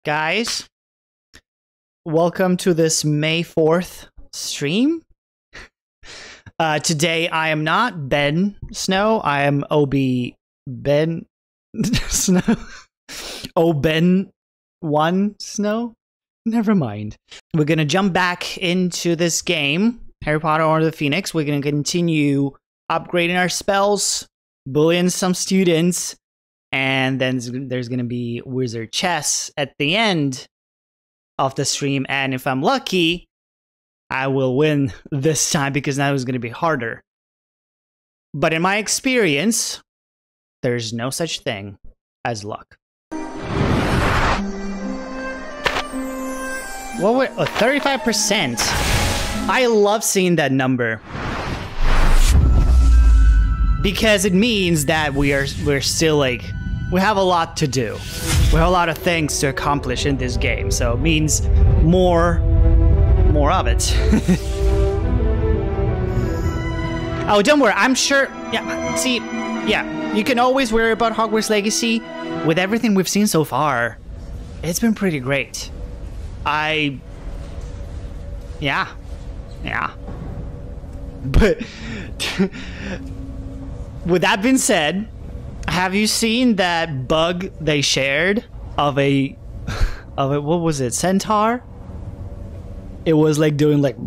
Guys, welcome to this May 4th stream. Today I am not Ben Snow, I am OB Ben Snow. Ben 1 Snow? Never mind. We're gonna jump back into this game, Harry Potter Order of the Phoenix. We're gonna continue upgrading our spells, bullying some students, and then there's gonna be wizard chess at the end of the stream, and if I'm lucky, I will win this time because now it's gonna be harder. But in my experience, there's no such thing as luck. What were 35%? I love seeing that number because it means that we're still like we have a lot to do. We have a lot of things to accomplish in this game, so it means more of it. Oh, don't worry. I'm sure. Yeah. See. Yeah. You can always worry about Hogwarts Legacy. With everything we've seen so far, it's been pretty great. Yeah. But with that being said, have you seen that bug they shared of a what was it, centaur? It was like doing like,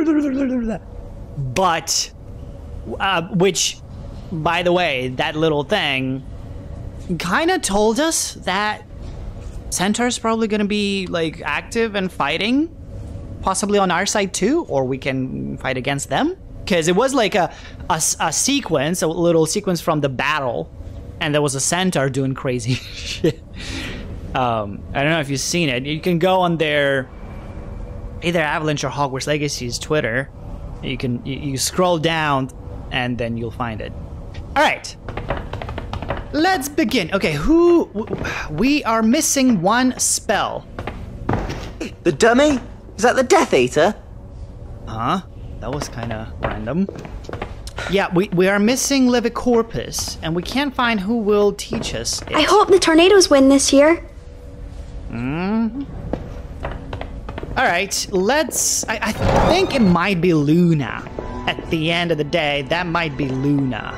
but which, by the way, that little thing kind of told us that Centaur's probably gonna be like active and fighting, possibly on our side too, or we can fight against them. Because it was like a sequence, a little sequence from the battle, and there was a centaur doing crazy shit. I don't know if you've seen it. You can go on their either Avalanche or Hogwarts Legacy's Twitter. You scroll down, and then you'll find it. All right. Let's begin. Okay, we are missing one spell. The dummy? Is that the Death Eater? Huh? That was kind of random. Yeah, we are missing Levicorpus, and we can't find who will teach us it. I hope the Tornadoes win this year. All right, I think it might be Luna. At the end of the day, that might be Luna.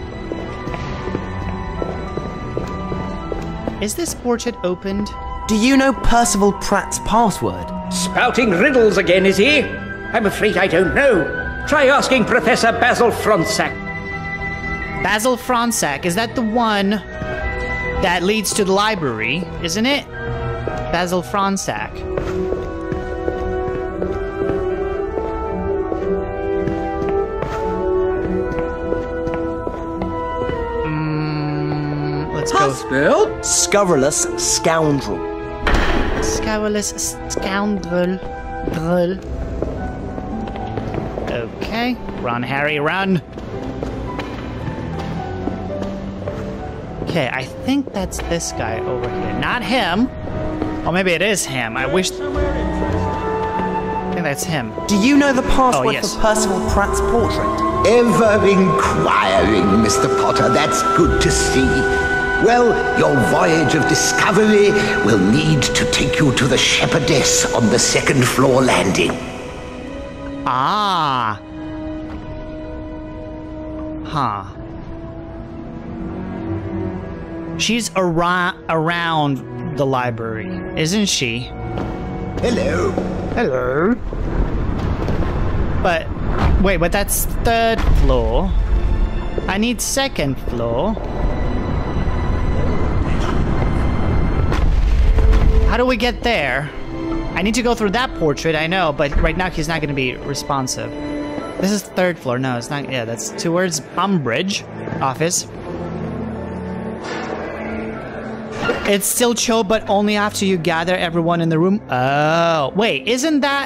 Is this portrait opened? Do you know Percival Pratt's password? Spouting riddles again, is he? I'm afraid I don't know. Try asking Professor Basil Fronsack. Basil Fronsack, is that the one that leads to the library, isn't it? Basil Fronsack. Let's go. Spelled? Scurrilous scoundrel. Scurrilous scoundrel. Okay. Run, Harry, run. Okay, I think that's this guy over here. Not him. Or maybe it is him. I wish... I think that's him. Do you know the password yes. for Percival Pratt's portrait? Ever inquiring, Mr. Potter. That's good to see. Well, your voyage of discovery will need to take you to the shepherdess on the second floor landing. Ah. Huh. She's around the library, isn't she? Hello. Hello. But, wait, but that's third floor. I need second floor. How do we get there? I need to go through that portrait, I know, but right now he's not going to be responsive. This is third floor. No, it's not. Yeah, that's towards Umbridge office. It's still Cho, but only after you gather everyone in the room. Oh, wait, isn't that...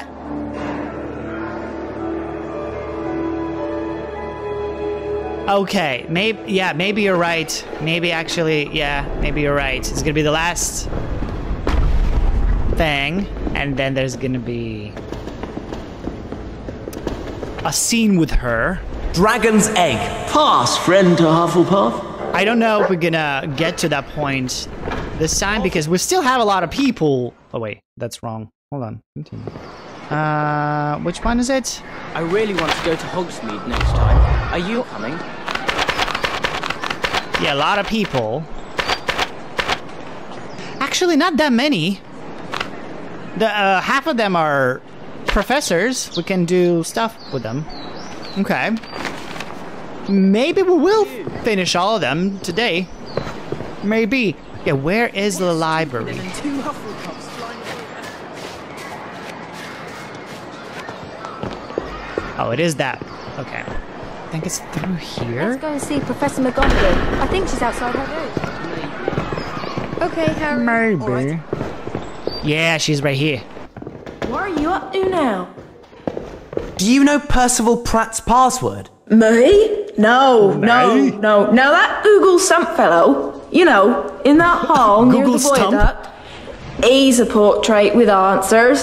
Okay, maybe you're right. Maybe actually, yeah, maybe you're right. It's gonna be the last thing, and then there's gonna be a scene with her. Dragon's egg. Pass, friend to Hufflepuff. I don't know if we're gonna get to that point this time because we still have a lot of people. Oh wait, that's wrong. Hold on. Continue. Which one is it? I really want to go to Hogsmeade next time. Are you coming? Yeah, a lot of people. Actually, not that many. The half of them are professors. We can do stuff with them. Okay. Maybe we will finish all of them today. Maybe. Yeah, where is the library? Oh, it is that. Okay. I think it's through here. Let's go and see Professor McGonagall. I think she's outside her room. Okay, Harry. Maybe. Right. Yeah, she's right here. What are you up to now? Do you know Percival Pratt's password? Me? No. Now that Google Stump fellow, you know, in that hall near Google the Stump? viaduct, he's a portrait with answers.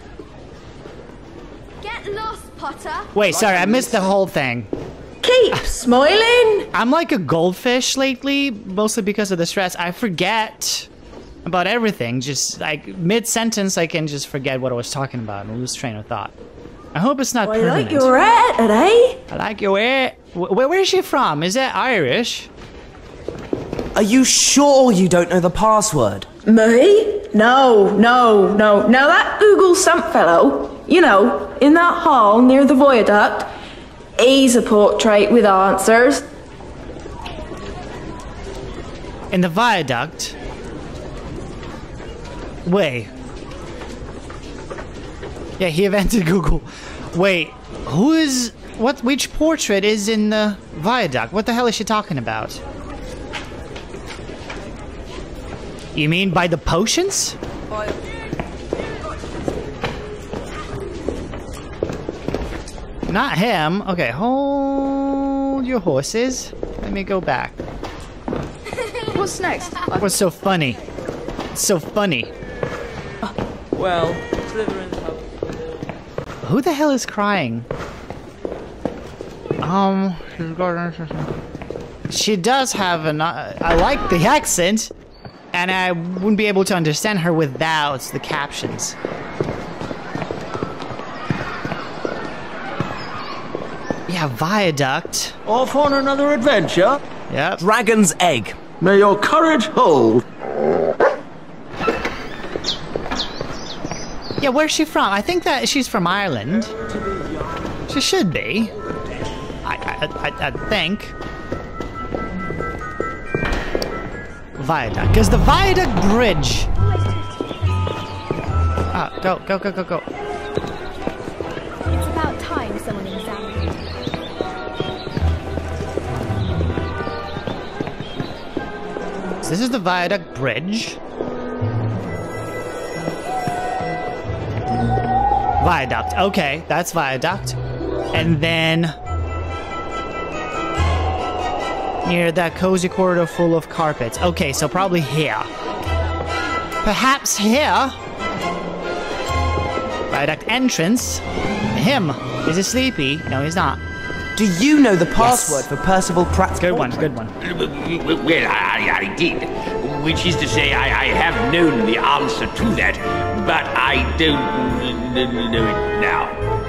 Get lost, Potter. Wait, sorry, I missed the whole thing. Keep smiling. I'm like a goldfish lately, mostly because of the stress. I forget about everything. Just like mid-sentence, I can just forget what I was talking about and lose train of thought. I hope it's not I permanent. like your hair today. I like your hair. Where is she from? Is that Irish? Are you sure you don't know the password? Me? No. Now that Google Stump fellow, you know, in that hall near the viaduct, he's a portrait with answers. In the viaduct? Wait. Yeah, he invented Google. Wait, which portrait is in the viaduct? What the hell is she talking about? You mean by the potions? Not him. Okay, hold your horses. Let me go back. What's next? What's so funny? It's so funny. Well, Slytherin's help. Who the hell is crying? She does have an. I like the accent, and I wouldn't be able to understand her without the captions. Yeah, viaduct. Off on another adventure? Yep. Dragon's egg. May your courage hold. Yeah, where's she from? I think that she's from Ireland. She should be. I think. Viaduct. Because the viaduct bridge. Ah, go. It's about time someone examined it. So this is the viaduct bridge. Viaduct. Okay, that's viaduct. And then near that cozy corridor full of carpets. Okay, so probably here. Perhaps here. Viaduct entrance. Him. Is he sleepy? No, he's not. Do you know the password for Percival Pratt's Good one, portrait? good one. Well, I did. Which is to say, I have known the answer to that, but I don't know it now.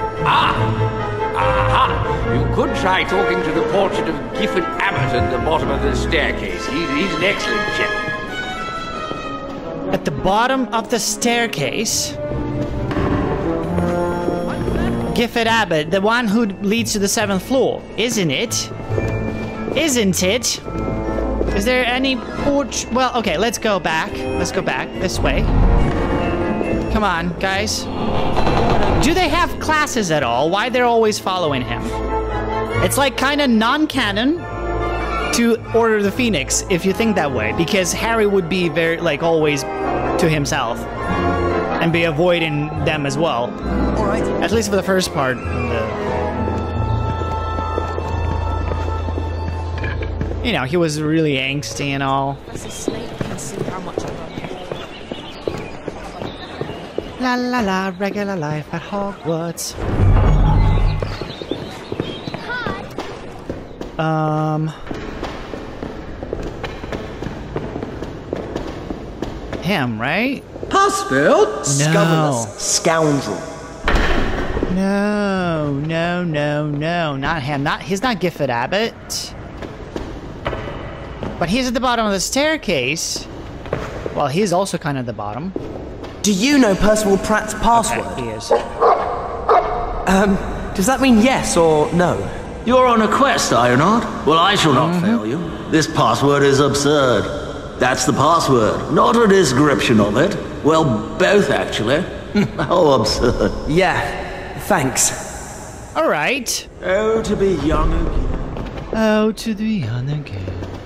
Aha! You could try talking to the portrait of Gifford Abbott at the bottom of the staircase. He's an excellent chap. At the bottom of the staircase. Gifford Abbott, the one who leads to the 7th floor, isn't it? Isn't it? Is there any porch? Well, okay, let's go back. Let's go back this way. Come on, guys. Do they have classes at all? Why they're always following him? It's like kind of non-canon to Order of the Phoenix, if you think that way, because Harry would be very, like, always to himself and be avoiding them as well. All right. At least for the first part. You know, he was really angsty and all. La la la, regular life at Hogwarts. him, right? Password? No. Scumless scoundrel. No, not him. He's not Gifford Abbott. But he's at the bottom of the staircase. Well, he's also kind of at the bottom. Do you know Percival Pratt's password? Okay, he is. Does that mean yes or no? You're on a quest, are you not? Well, I shall not fail you. This password is absurd. That's the password, not a description of it. Well, both, actually. How absurd. Yeah, thanks. All right. Oh, to be young again. Oh, to be young again.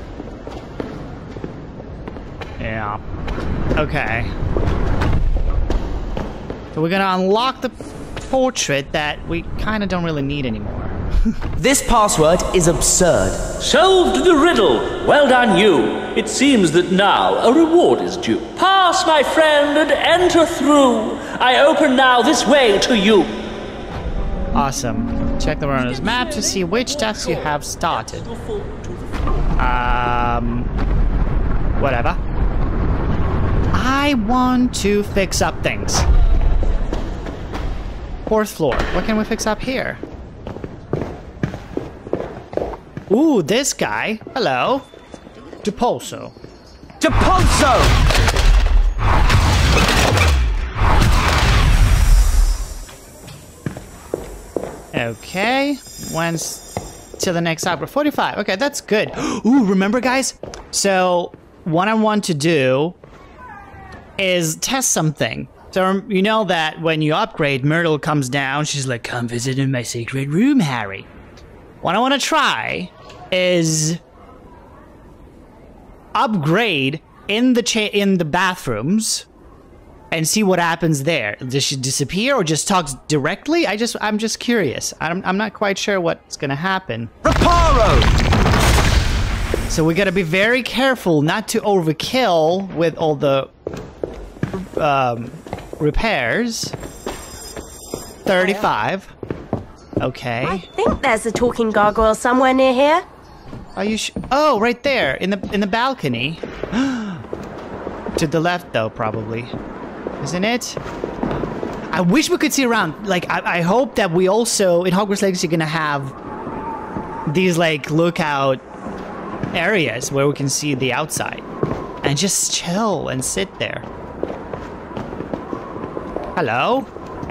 Yeah. Okay. So we're gonna unlock the portrait that we kind of don't really need anymore. This password is absurd. Solved the riddle. Well done, you. It seems that now a reward is due. Pass, my friend, and enter through. I open now this way to you. Awesome. Check the runner's map to see which tasks you have started. Whatever. I want to fix up things. 4th floor. What can we fix up here? Ooh, this guy. Hello. Depulso. Depulso! Okay. When's till the next hour? 45. Okay, that's good. Ooh, remember, guys? So, what I want to do is test something. So, you know that when you upgrade, Myrtle comes down. She's like, come visit in my secret room, Harry. What I want to try is upgrade in the bathrooms and see what happens there. Does she disappear or just talks directly? I'm just curious. I'm not quite sure what's gonna happen. Reparo! So we gotta be very careful not to overkill with all the repairs. 35. Okay. I think there's a talking gargoyle somewhere near here. Are you oh, right there in the balcony. To the left though, probably. Isn't it? I wish we could see around. Like, I hope that we also in Hogwarts Legacy gonna have these like lookout areas where we can see the outside and just chill and sit there. Hello?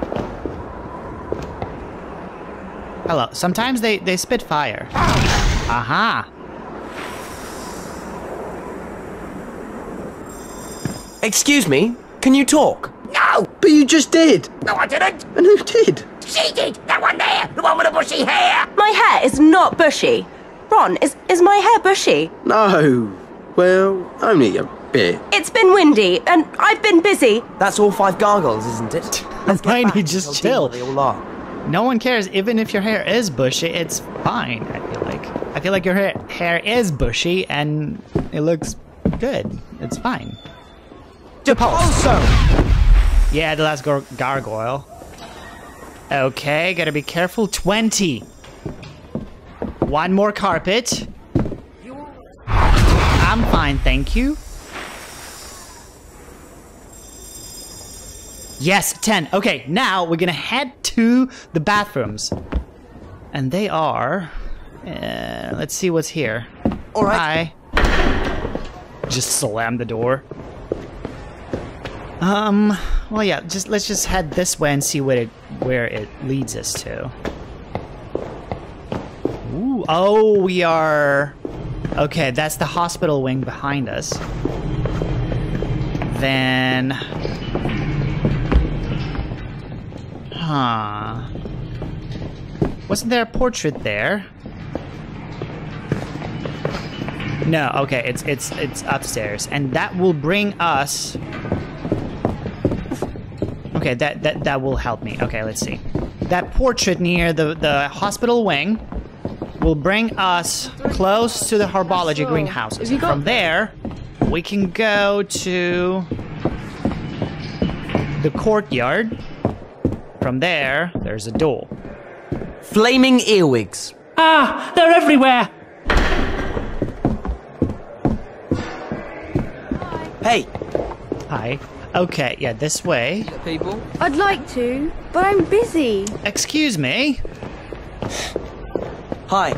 Hello. Sometimes they spit fire. Aha. Excuse me, can you talk? No! But you just did. No, I didn't! And who did? She did! That one there! The one with the bushy hair! My hair is not bushy. Ron, is my hair bushy? No. Well, only a bit. It's been windy, and I've been busy. That's all 5 gargoyles, isn't it? Let's get back. Just I'll chill. deal with they all are. No one cares, even if your hair is bushy, it's fine, I feel like. I feel like your hair is bushy and it looks good. It's fine. Depulso! Yeah, the last gargoyle. Okay, gotta be careful. 20. One more carpet. I'm fine, thank you. Yes, 10. Okay, now we're gonna head to the bathrooms. And they are... let's see what's here. All right. Hi. Just slam the door. Well, yeah, let's just head this way and see where it leads us to. Ooh, oh, we are... Okay, that's the hospital wing behind us. Then... Huh. Wasn't there a portrait there? No, okay, it's upstairs. And that will bring us... Okay, that will help me. Okay, let's see. That portrait near the hospital wing will bring us close to the herbology greenhouse. From there, we can go to the courtyard. From there, there's a door. Flaming earwigs. Ah, they're everywhere. Hey, Hi. Okay, yeah, this way. People? I'd like to, but I'm busy. Excuse me. Hi.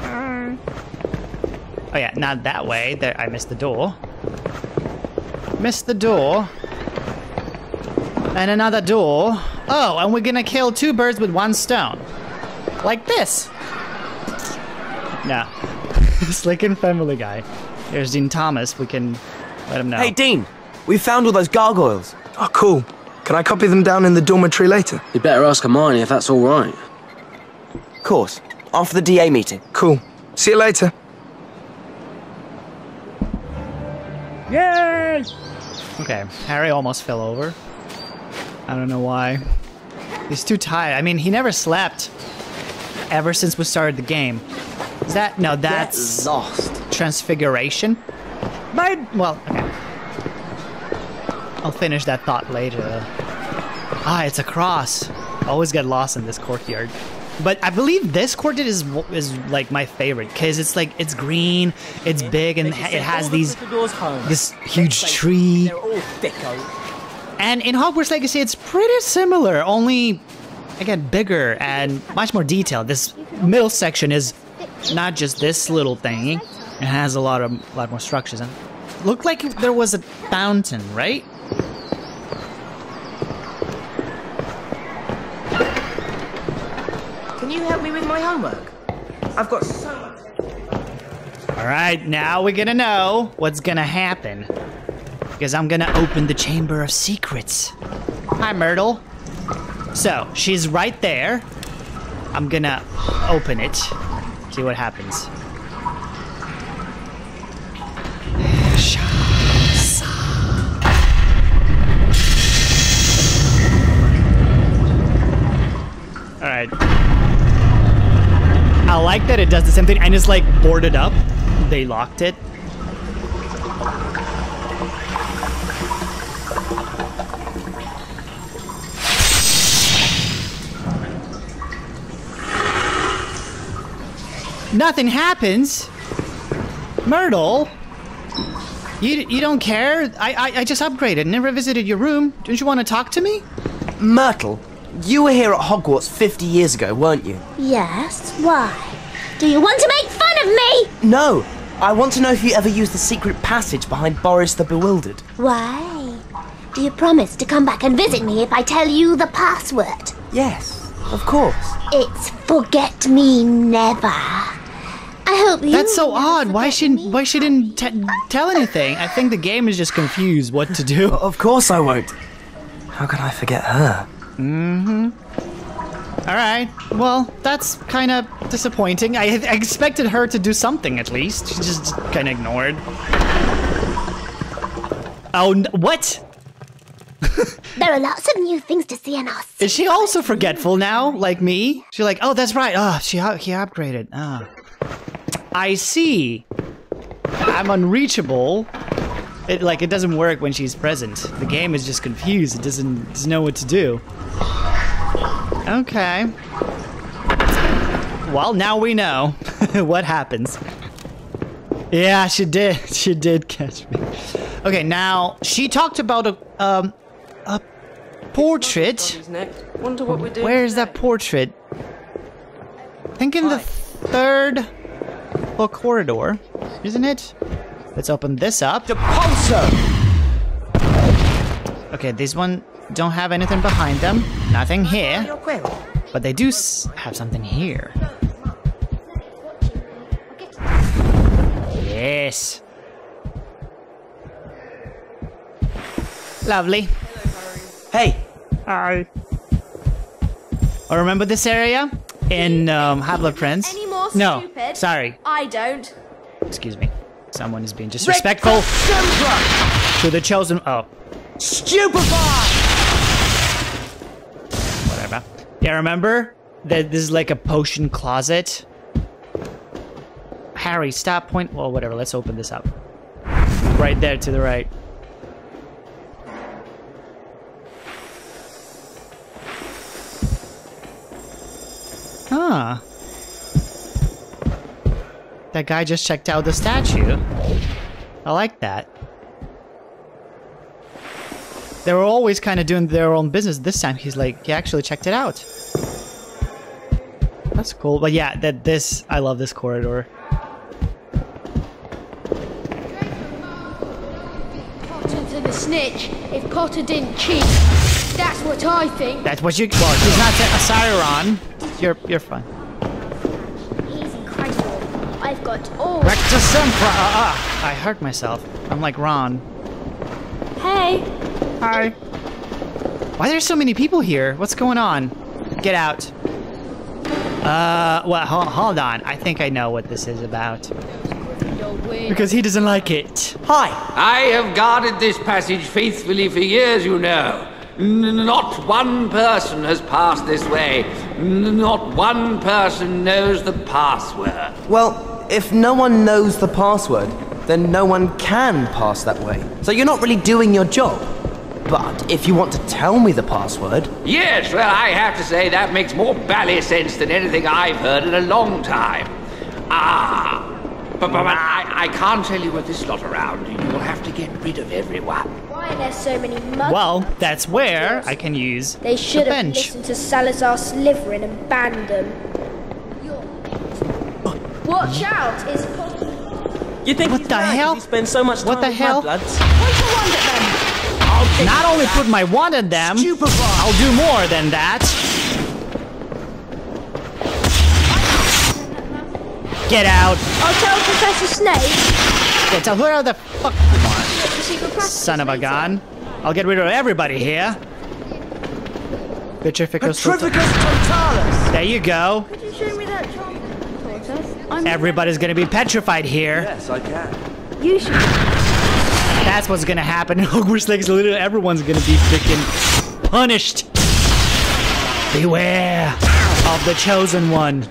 Oh yeah, not that way. There, I missed the door. Missed the door. And another door. Oh, and we're gonna kill 2 birds with 1 stone. Like this. No. Slick and Family Guy. There's Dean Thomas. We can let him know. Hey, Dean. We found all those gargoyles. Oh, cool. Can I copy them down in the dormitory later? You better ask Hermione if that's all right. Of course. After the DA meeting. Cool. See you later. Yay! Okay, Harry almost fell over. I don't know why. He's too tired. I mean, he never slept ever since we started the game. Is that... No, that's... lost. Transfiguration? Well, okay. I'll finish that thought later. Ah, it's a cross. I always get lost in this courtyard. But I believe this courtyard is like my favorite because it's like it's green, it's big, and it has this huge tree. And in Hogwarts Legacy, it's pretty similar, only again bigger and much more detailed. This middle section is not just this little thingy; it has a lot more structures. And it looked like there was a fountain, right? Can you help me with my homework? I've got so much. Alright, now we're gonna know what's gonna happen. Because I'm gonna open the Chamber of Secrets. Hi, Myrtle. So, she's right there. I'm gonna open it. See what happens. Alright. I like that it does the same thing and it's like boarded up. They locked it. Nothing happens. Myrtle, you don't care? I just upgraded, never visited your room. Don't you want to talk to me? Myrtle, you were here at Hogwarts 50 years ago, weren't you? Yes, why? Do you want to make fun of me? No, I want to know if you ever used the secret passage behind Boris the Bewildered. Why? Do you promise to come back and visit me if I tell you the password? Yes, of course. It's forget me never. I hope you... That's so odd. Why she didn't tell anything? I think the game is just confused what to do. Of course I won't. How can I forget her? Mm-hmm. Alright, well, that's kind of disappointing. I expected her to do something at least. She just kind of ignored. Oh, what? There are lots of new things to see in our city. Is she also forgetful now, like me? She's like, oh, that's right. Oh, he upgraded. Ah. I see. I'm unreachable. It doesn't work when she's present. The game is just confused. It doesn't know what to do. Okay. Well, now we know what happens. Yeah, she did. She did catch me. Okay, now she talked about a portrait. Wonder what we're doing. Where's that portrait? I think in the 3rd floor corridor, isn't it? Let's open this up. Okay, this one don't have anything behind them. Nothing here. But they do have something here. Yes. Lovely. Hey. Hi. Oh, remember this area? In Half-Blood Prince? Any more no, stupid? sorry. I don't. Excuse me. Someone is being disrespectful to the chosen. Oh. Stupefy! Whatever. Yeah, remember? That this is like a potion closet. Harry, stop point. Well, whatever. Let's open this up. Right there to the right. Huh. That guy just checked out the statue. I like that. They were always kind of doing their own business. This time he's like, he actually checked it out. That's cool. But yeah, I love this corridor. Potter's the snitch. If Potter didn't cheat, that's what I think. That's what you. Well, he's not a Siron. You're fine. He's incredible. I've got all. Rectus Sempra. I hurt myself. I'm like Ron. Hey. Hi. Why are there so many people here? What's going on? Get out. Well, hold on. I think I know what this is about. Because he doesn't like it. Hi. I have guarded this passage faithfully for years, you know. Not one person has passed this way. Not one person knows the password. Well, if no one knows the password, then no one can pass that way. So you're not really doing your job. But if you want to tell me the password... Yes, well, I have to say that makes more bally sense than anything I've heard in a long time. But I can't tell you with this lot around. You'll have to get rid of everyone. Why are there so many mud? Well, that's where I can use They should the have bench. listened to Salazar Slytherin and banned them. Watch out! It's You think What he's the mad 'cause hell? He spends so much time What the with hell? mudbloods? Not only put my wand at them, I'll do more than that. Get out. I'll tell Professor Snape. Yeah, tell whoever the fuck you want. Son of a gun. I'll get rid of everybody here. Petrificus Totalis! There you go. Could you show me that charm? Everybody's gonna be petrified here. Yes, I can. You should. That's what's gonna happen in Hogwarts Legacy. Literally everyone's gonna be freaking punished. Beware of the chosen one.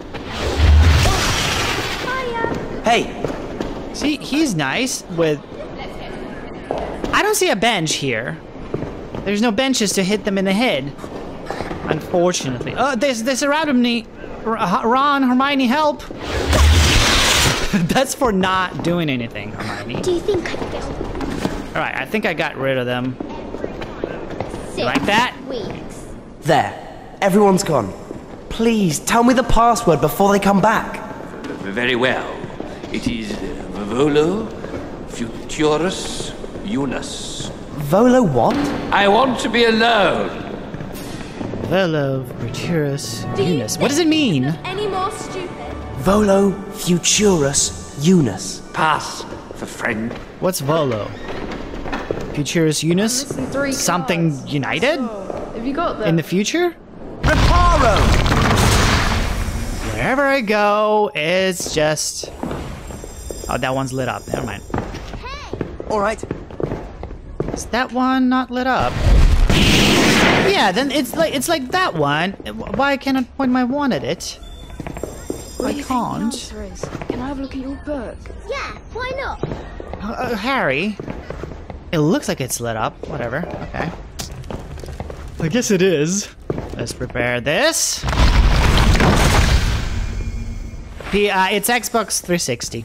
Hey. See, he's nice with... I don't see a bench here. There's no benches to hit them in the head. Unfortunately. Oh, they surrounded me. Ron, Hermione, help. That's for not doing anything, Hermione. Do you think I will? Alright, I think I got rid of them. You like that? Weeks. There. Everyone's gone. Please, tell me the password before they come back. Very well. It is Volo Futurus Unus. Volo what? I want to be alone. Velo Futurus Unus. What does it mean? Any more stupid? Volo Futurus Unus. Pass for friend. What's Volo? Futurus Unus? Something united? Have you got them? In the future? Reparo! Wherever I go, it's just... Oh, that one's lit up. Never mind. All right. Is that one not lit up? Yeah, then it's like that one. Why can't I point my wand at it? I can't. Can I have a look at your book? Yeah, why not? Harry, it looks like it's lit up. Whatever. Okay. I guess it is. Let's prepare this. It's Xbox 360.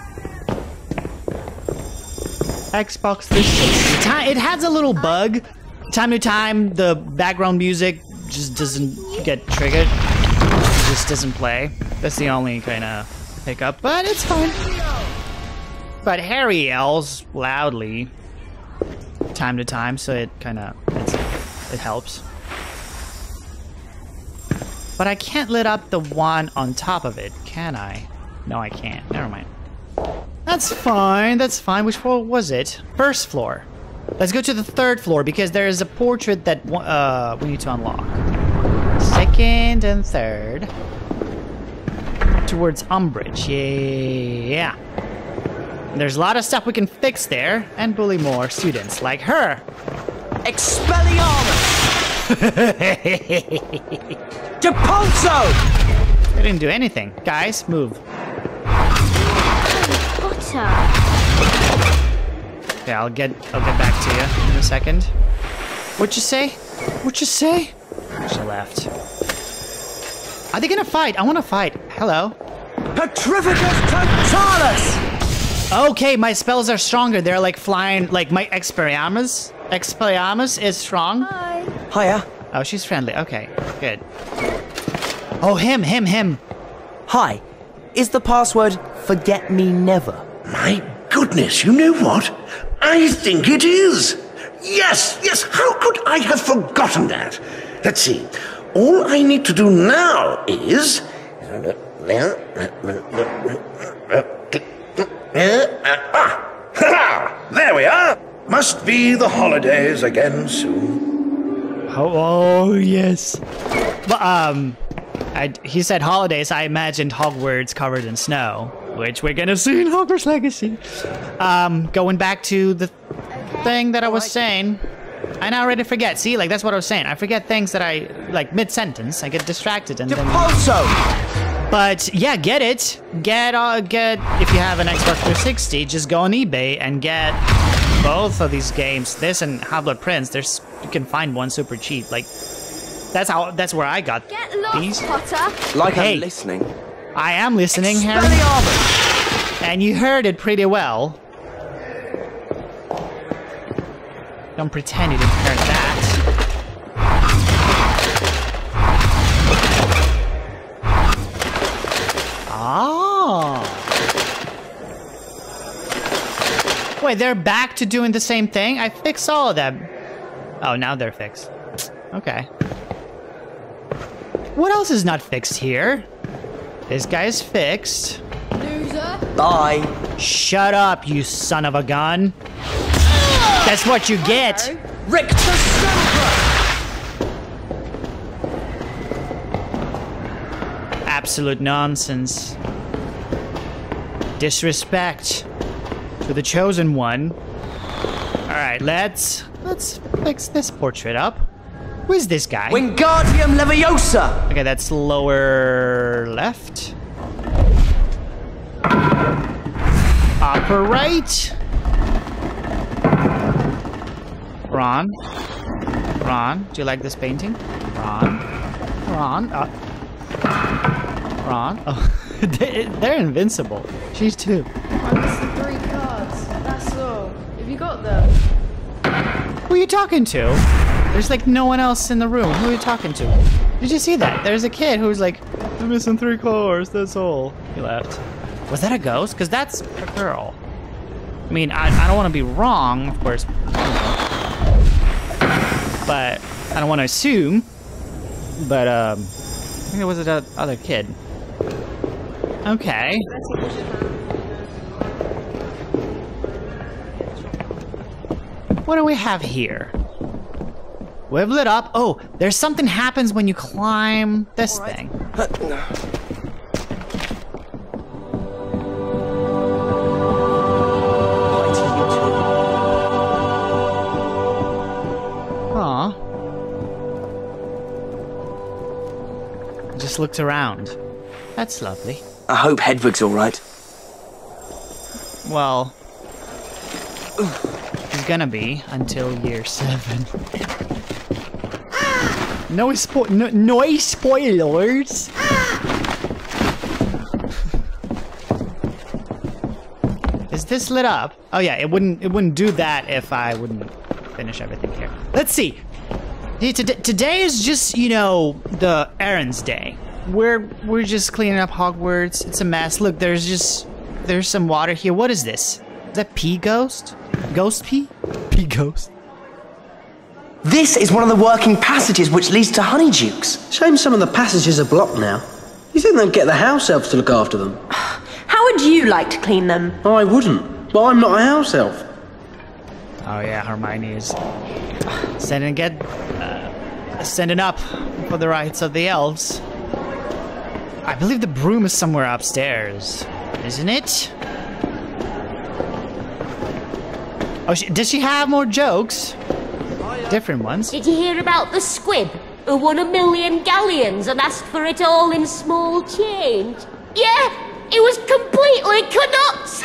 Xbox 360. It has a little bug. Time to time, the background music just doesn't get triggered. It just doesn't play. That's the only kind of hiccup, but it's fine. But Harry yells loudly time to time, so it kind of it helps. But I can't lit up the one on top of it, can I? No, I can't. Never mind. That's fine. That's fine. Which floor was it? First floor. Let's go to the third floor because there is a portrait that we need to unlock. Second and third. Towards Umbridge. Yeah. There's a lot of stuff we can fix there and bully more students like her. Expelliarmus! Depulso! They didn't do anything. Guys, move. Potter. Okay, I'll get back to you in a second. What'd you say? What'd you say? She left. Are they gonna fight? I wanna fight. Hello. Petrificus Totalis! Okay, my spells are stronger. They're like flying, like my Expelliarmus. Expelliarmus is strong. Hi. Hiya. Oh, she's friendly. Okay, good. Oh, him. Hi. Is the password forget me never? My goodness, you know what? I think it is. Yes, how could I have forgotten that? Let's see. All I need to do now is... There we are. Must be the holidays again soon. Oh yes. But, he said holidays. I imagined Hogwarts covered in snow, which we're gonna see in Hogwarts Legacy. Going back to the thing that I was saying, I now already forget. See, like that's what I was saying. I forget things that I like mid-sentence. I get distracted and then. But yeah, get it. Get if you have an Xbox 360, just go on eBay and get both of these games. This and Half-Blood Prince. You can find one super cheap. Like that's where I got these. Potter. Like hey, I'm listening. I am listening, Harry. And you heard it pretty well. Don't pretend you didn't hear that. Oh. Wait, they're back to doing the same thing? I fixed all of them. Oh, now they're fixed. Okay. What else is not fixed here? This guy is fixed. Loser. Bye. Shut up, you son of a gun. That's what you get. Rick to Absolute nonsense. Disrespect to the chosen one. All right, let's fix this portrait up. Who is this guy? Wingardium Leviosa. Okay, that's lower left. Upper right. Ron, do you like this painting? Ron. Oh, they're invincible. She's too. I missed the 3 cards. That's all. Have you got them? Who are you talking to? There's like no one else in the room. Who are you talking to? Did you see that? There's a kid who's like, I'm missing 3 cards, that's all. He left. Was that a ghost? Because that's a girl. I mean, I don't want to be wrong, of course. But I don't want to assume. But I think it was that other kid. Okay. What do we have here? We've lit up. Oh, there's something happens when you climb this thing. Just looked around. That's lovely. I hope Hedwig's all right. Well, he's gonna be until year 7. No spoilers. Is this lit up? Oh yeah, it wouldn't do that if I wouldn't finish everything here. Let's see. Today is just, you know, the errands day. We're just cleaning up Hogwarts. It's a mess. Look, there's some water here. What is this? Is that pea ghost? Ghost pea? Pea ghost. This is one of the working passages which leads to Honeydukes. Shame some of the passages are blocked now. You think they'd get the house elves to look after them? How would you like to clean them? I wouldn't. But I'm not a house elf. Oh yeah, Hermione is sending up for the rights of the elves. I believe the broom is somewhere upstairs, isn't it? Oh, does she have more jokes? Different ones. Did you hear about the squib who won 1,000,000 galleons and asked for it all in small change? Yeah, it was completely canuts.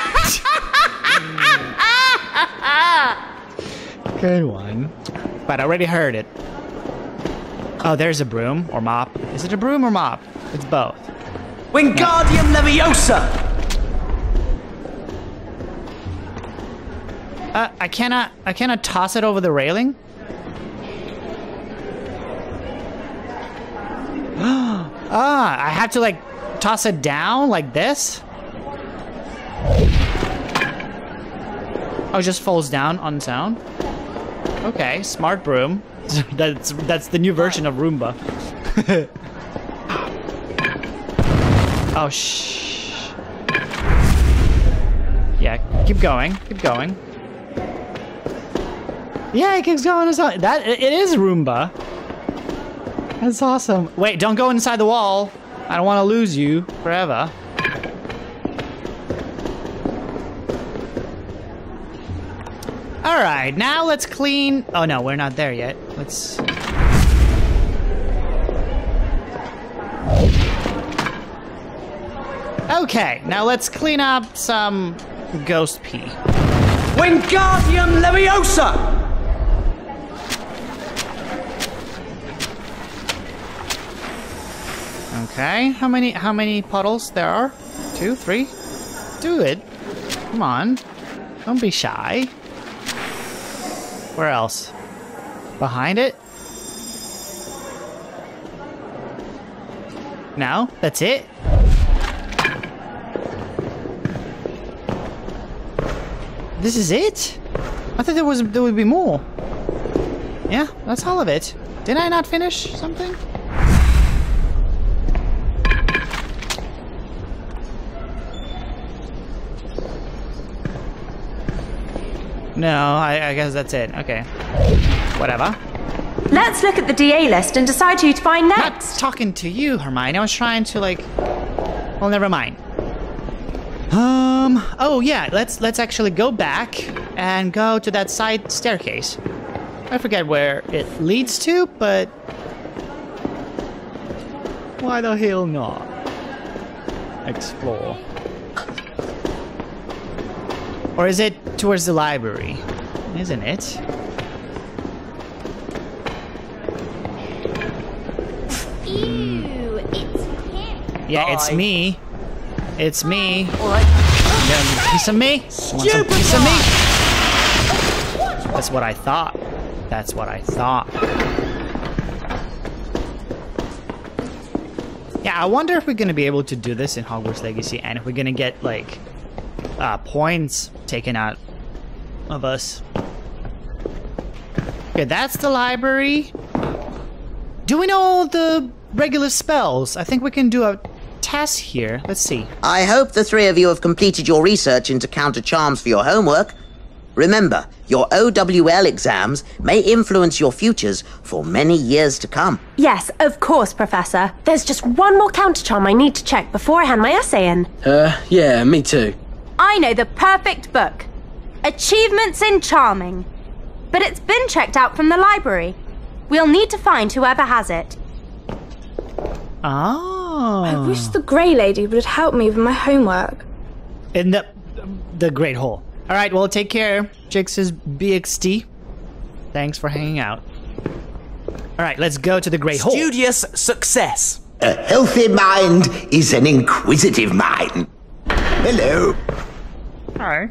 Good one. But I already heard it. Oh, there's a broom or mop. Is it a broom or mop? It's both. Wingardium Leviosa! I cannot toss it over the railing? I have to like toss it down like this? Oh, it just falls down on sound? Okay, smart broom. That's the new version of Roomba. Oh, shh. Yeah, keep going, keep going. Yeah, it keeps going. It is Roomba. That's awesome. Wait, don't go inside the wall. I don't want to lose you forever. All right, now let's clean. Oh no, we're not there yet. Let's. Okay, now let's clean up some ghost pee. Wingardium Leviosa! Okay, how many puddles there are? 2, 3? Do it. Come on. Don't be shy. Where else? Behind it? No? That's it? This is it? I thought there would be more. Yeah, that's all of it. Did I not finish something? No, I guess that's it. Okay. Whatever. Let's look at the DA list and decide who to find next. Not talking to you, Hermione. I was trying to like... Well, never mind. Oh yeah, let's actually go back and go to that side staircase. I forget where it leads to, but... Why the hell not? Explore. Or is it towards the library? Isn't it? Ew, it's him. Yeah, it's me. It's me. Alright. You got a piece of me? Want some piece of me? That's what I thought. That's what I thought. Yeah, I wonder if we're gonna be able to do this in Hogwarts Legacy, and if we're gonna get like points taken out of us. Okay, that's the library. Do we know the regular spells? I think we can do a test here. Let's see. I hope the three of you have completed your research into counter charms for your homework. Remember, your OWL exams may influence your futures for many years to come. Yes, of course, Professor. There's just one more counter charm I need to check before I hand my essay in. Yeah, me too. I know the perfect book. Achievements in Charming. But it's been checked out from the library. We'll need to find whoever has it. Oh. I wish the Grey Lady would help me with my homework. In the Great Hall. All right, well, take care, Jix's BXT. Thanks for hanging out. All right, let's go to the Great Hall. Studious success. A healthy mind is an inquisitive mind. Hello. Hi.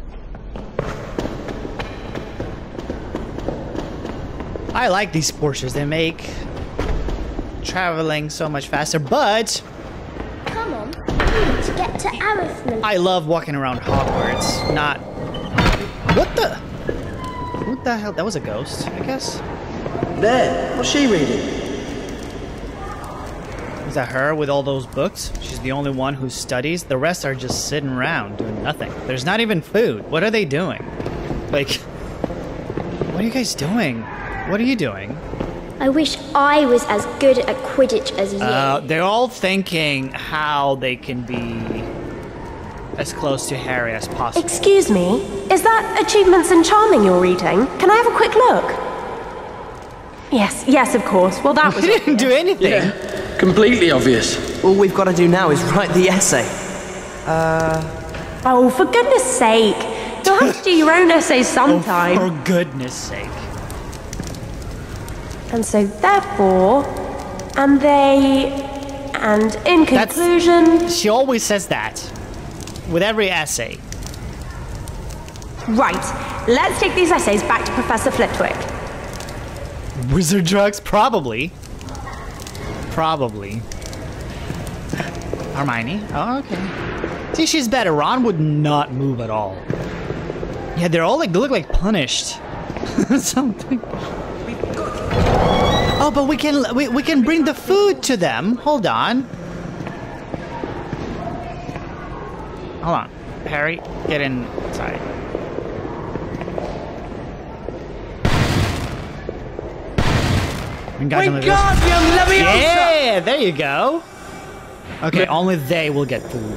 I like these Porsches. They make traveling so much faster, but... Come on, we need to get to arithmetic. I love walking around Hogwarts, not... What the hell? That was a ghost, I guess? There, what's she reading? Is that her with all those books? She's the only one who studies. The rest are just sitting around doing nothing. There's not even food. What are they doing? Like, what are you guys doing? What are you doing? I wish I was as good at Quidditch as you. They're all thinking how they can be as close to Harry as possible. Excuse me, is that Achievements in Charming you're reading? Can I have a quick look? Yes, of course. Well, that was... We didn't do anything. Yeah, completely obvious. All we've got to do now is write the essay. Oh, for goodness sake. You'll have to do your own essay sometime. Oh, for goodness sake. And so, therefore, and they, and in conclusion... She always says that. With every essay. Right. let's take these essays back to Professor Flitwick. Wizard drugs? Probably. Probably. Hermione? Oh, okay. See, she's better. Ron would not move at all. Yeah, they're all like, they look like punished. Something. Oh, but we can bring the food to them. Hold on. Hold on. Harry, get inside. Wingardium Leviosa! Yeah, there you go. Okay, only they will get food.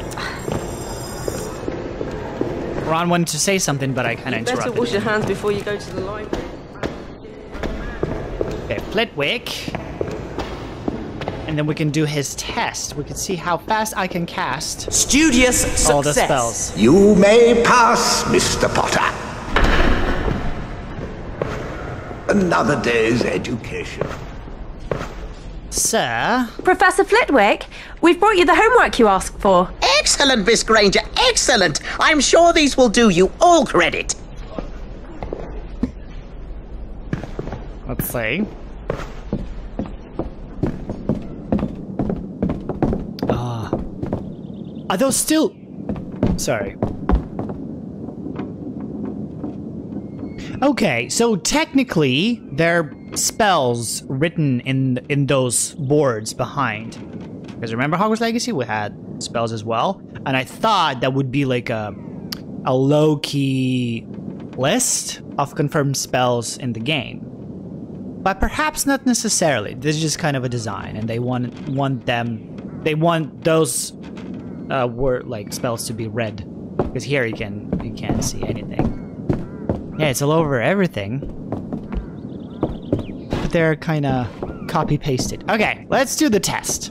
Ron wanted to say something, but I kind of interrupted. Better wash your hands before you go to the library. Okay, Flitwick. And then we can do his test. We can see how fast I can cast studious success. All the spells. You may pass, Mr. Potter. Another day's education. Sir? Professor Flitwick, we've brought you the homework you asked for. Excellent, Miss Granger, excellent! I'm sure these will do you all credit. Let's see. Are those still... Sorry. Okay, so technically, they're spells written in those boards behind. Because remember Hogwarts Legacy? We had spells as well. And I thought that would be like a low-key list of confirmed spells in the game. But perhaps not necessarily. This is just kind of a design, and they want those word like spells to be red, because here you can't see anything. Yeah, it's all over everything, but they're kind of copy pasted. Okay, let's do the test.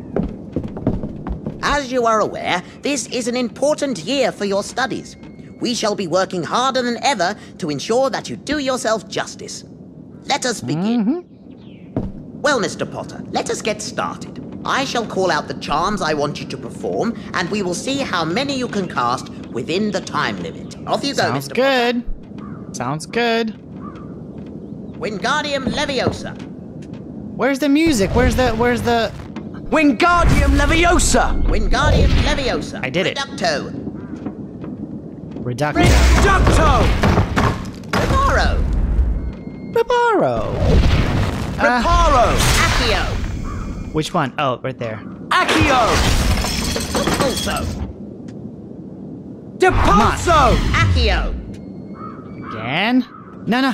As you are aware, this is an important year for your studies. We shall be working harder than ever to ensure that you do yourself justice. Let us begin. Well, Mr. Potter, let us get started. I shall call out the charms I want you to perform, and we will see how many you can cast within the time limit. Off you go, Sounds Mr. good. Potter. Sounds good. Wingardium Leviosa. Where's the music? Where's the... Wingardium Leviosa! Wingardium Leviosa. I did it. Reducto. Reducto. Reparo. Reparo. Reparo. Accio. Which one? Oh, right there. Accio. Depulso. Depulso. Accio. Again? No.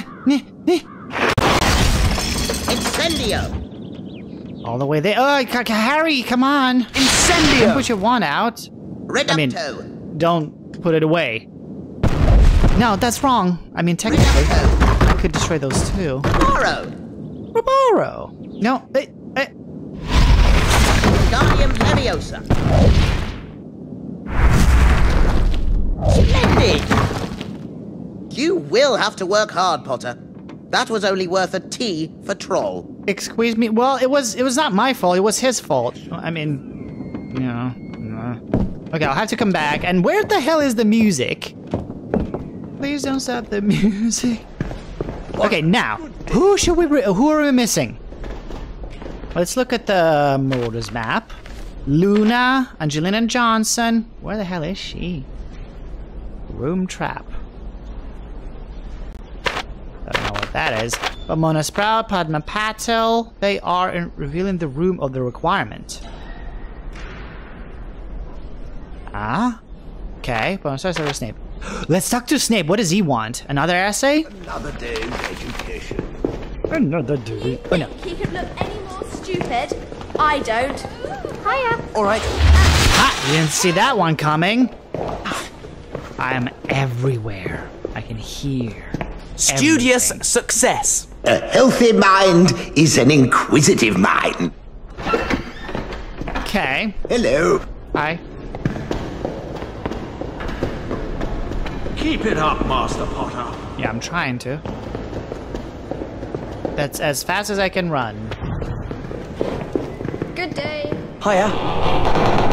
Incendio. All the way there. Oh, Harry, come on. Incendio. Don't put your wand out. Reducto. I mean, don't put it away. No, that's wrong. I mean, technically, I could destroy those too. Reparo. No. Wingardium Leviosa. Splendid! You will have to work hard, Potter. That was only worth a T for troll. Excuse me. Well, it was not my fault. It was his fault. I mean, you know. Okay, I'll have to come back. And where the hell is the music? Please don't stop the music. Okay, now, who are we missing? Let's look at the Mordor's map. Luna, Angelina Johnson. Where the hell is she? Room trap. I don't know what that is. But Mona Sprout, Padma Patel, they are revealing the room of the requirement. Ah? Okay, but I'm sorry, Snape. Let's talk to Snape. What does he want? Another essay? Another day's education. Another day. Oh no. He could look any more stupid. I don't. Hiya. Alright. Ah, you didn't see that one coming. I am everywhere. I can hear. Studious everything. success. A healthy mind is an inquisitive mind. Okay. Hello. Hi. Keep it up, Master Potter. Yeah, I'm trying to. That's as fast as I can run. Good day. Hiya.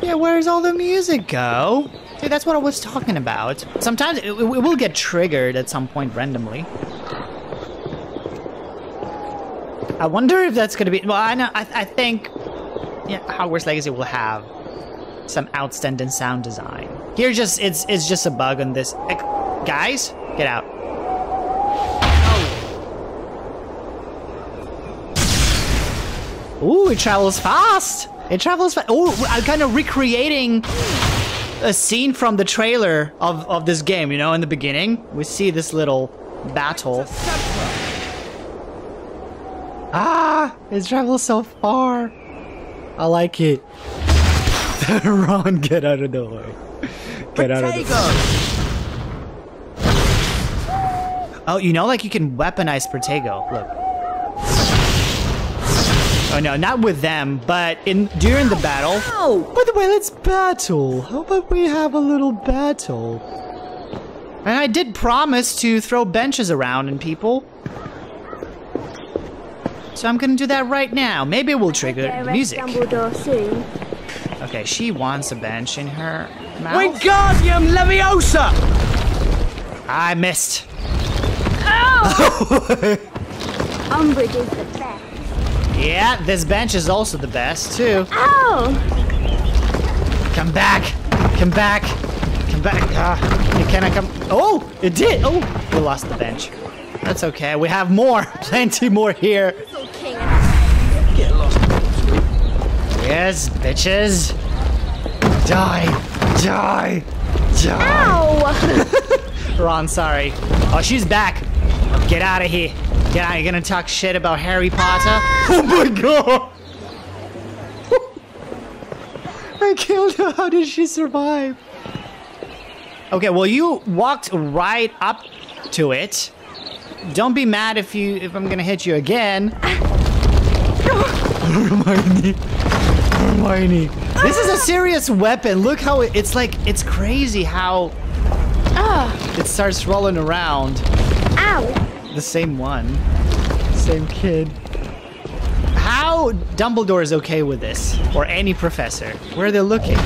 Yeah, where's all the music go? Dude, that's what I was talking about. Sometimes it will get triggered at some point randomly. I wonder if that's gonna be. Well, I know. I think. Yeah, Hogwarts Legacy will have some outstanding sound design. Here, it's just a bug on this. Guys, get out. Ooh, it travels fast. It travels fast. Oh, I'm kind of recreating a scene from the trailer of this game. You know, in the beginning, we see this little battle. Ah, it travels so far. I like it. Ron, get out of the way. Get out of the way. Oh, you know, like you can weaponize Protego. Look. Oh no, not with them, but during the battle. Oh, by the way, let's battle. How about we have a little battle? And I did promise to throw benches around and people. So I'm gonna do that right now. Maybe we'll trigger the music. Soon. Okay, she wants a bench in her mouth. Wingardium Leviosa! I missed. Oh! Umbridge is the best. Yeah, this bench is also the best too. Ow! Come back! Come back! Come back! Can I come? Oh, it did! Oh, we lost the bench. That's okay. We have more. Plenty more here. Get lost. Yes, bitches. Die. Die. Die. Ow! Ron, sorry. Oh, she's back. Get out of here. Get out. You're gonna talk shit about Harry Potter? Oh my god! I killed her. How did she survive? Okay, well, you walked right up to it. Don't be mad if I'm gonna hit you again. Hermione. Hermione. This is a serious weapon. Look how it's crazy how it starts rolling around. Ow! The same one. Same kid. How Dumbledore is okay with this? Or any professor? Where are they looking?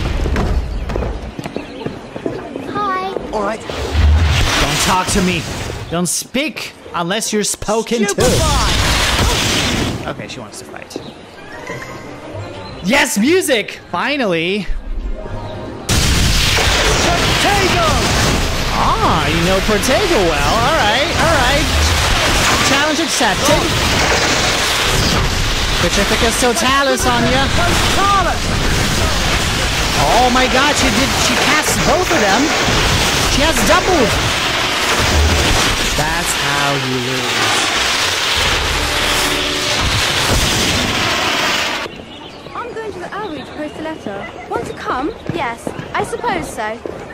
Hi. Alright. Don't talk to me. Don't speak unless you're spoken to. Okay, she wants to fight. Yes, music! Finally! Protego! Ah, you know Protego well. Alright, alright. Challenge accepted. Petrificus Totalis on ya. Oh my god, she cast both of them. She has doubled. That's how you lose. I'm going to the outreach to post a letter. Want to come? Yes, I suppose so.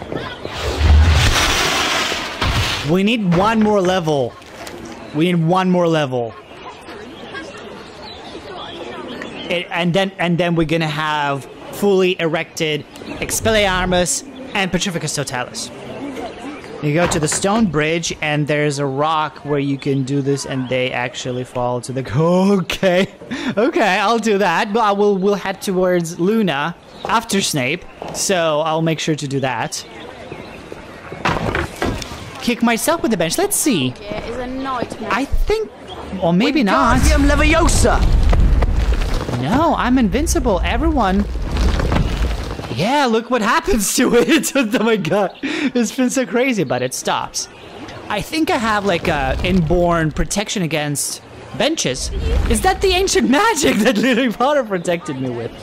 We need one more level. We need one more level. And then we're gonna have fully erected Expelliarmus and Petrificus Totalis. You go to the stone bridge and there's a rock where you can do this and they actually fall to the okay. Okay, I'll do that. But we'll head towards Luna after Snape. So I'll make sure to do that. Kick myself with the bench. Let's see. Yeah, it's a nightmare. I think, or maybe not. Wingardium Leviosa! No, I'm invincible. Everyone. Yeah, look what happens to it. Oh my god. It's been so crazy, but it stops. I think I have like a inborn protection against benches. Is that the ancient magic that Harry Potter protected me with?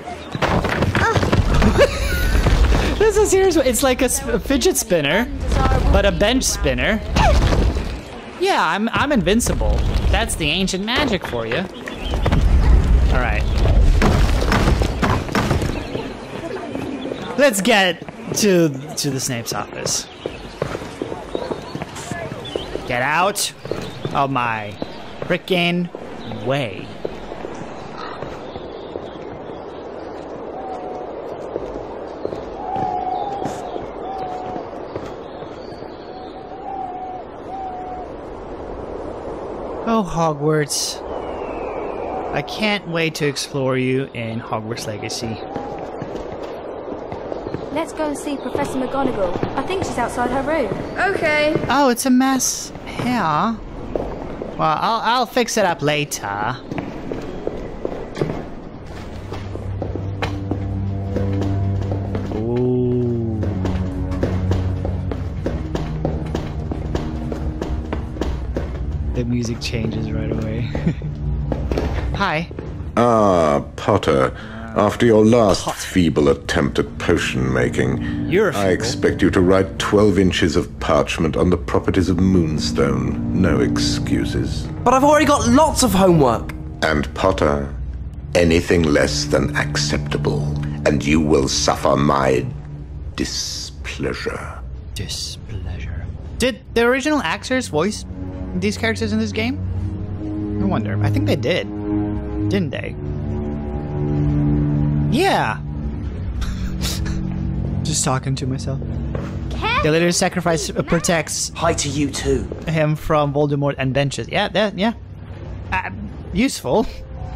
This is serious. It's like a fidget spinner, but a bench spinner. Yeah, I'm invincible. That's the ancient magic for you. All right. Let's get to the Snape's office. Get out of my frickin' way. Oh, Hogwarts. I can't wait to explore you in Hogwarts Legacy. Let's go and see Professor McGonagall. I think she's outside her room. Okay. Oh, it's a mess here. Well, I'll fix it up later. Ooh. The music changes right away. Hi. Ah, Potter. After your last feeble attempt at potion making, I expect you to write 12 inches of parchment on the properties of Moonstone. No excuses. But I've already got lots of homework. And Potter, anything less than acceptable, and you will suffer my displeasure. Displeasure. Did the original actors voice these characters in this game? I wonder. I think they did. Didn't they? Yeah. Just talking to myself. The later sacrifice protects. Hi to you too. Him from Voldemort and benches. Yeah, that. Yeah. Useful.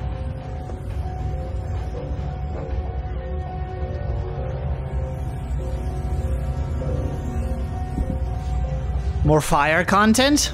More fire content.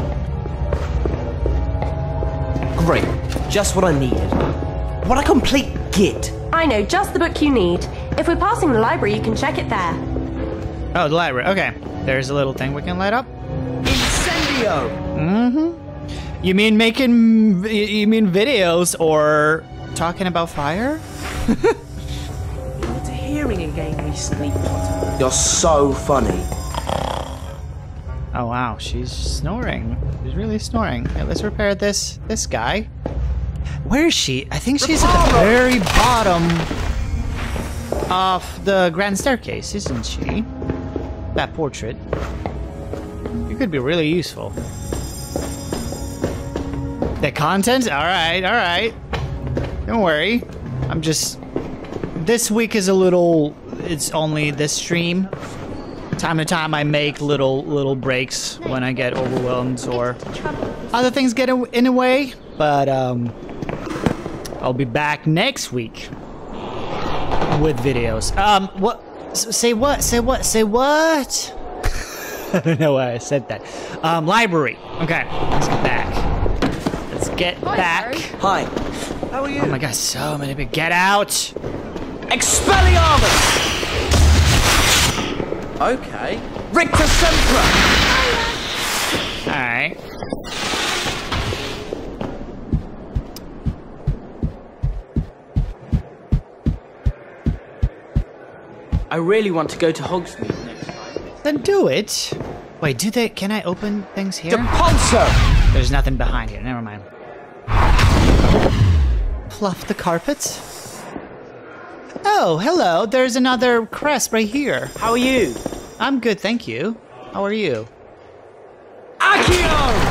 Great. Just what I needed. What a complete git. I know just the book you need. If we're passing the library, you can check it there. Oh, the library. Okay. There's a little thing we can light up. Incendio! Mm-hmm. You mean making... You mean videos or talking about fire? You went to hearing again recently, Potter. You're so funny. Oh, wow. She's snoring. She's really snoring. Okay, let's repair this guy. Where is she? I think she's at the very bottom of the grand staircase, isn't she? That portrait. You could be really useful. The content? Alright, alright. Don't worry. I'm just... This week is a little... It's only this stream. Time to time I make little breaks when I get overwhelmed or other things get in the way. But, I'll be back next week with videos. What? Say what? Say what? Say what? I don't know why I said that. Library. Okay, let's get back. Let's get back. Hi. How are you? Oh my god, so many people. Get out! Expelliarmus! Okay. Rictus Sempra! Alright. I really want to go to Hogsmeade next time. Then do it. Wait, do they? Can I open things here? Deponso! There's nothing behind here. Never mind. Fluff the carpet. Oh, hello. There's another crest right here. How are you? I'm good, thank you. How are you? Accio!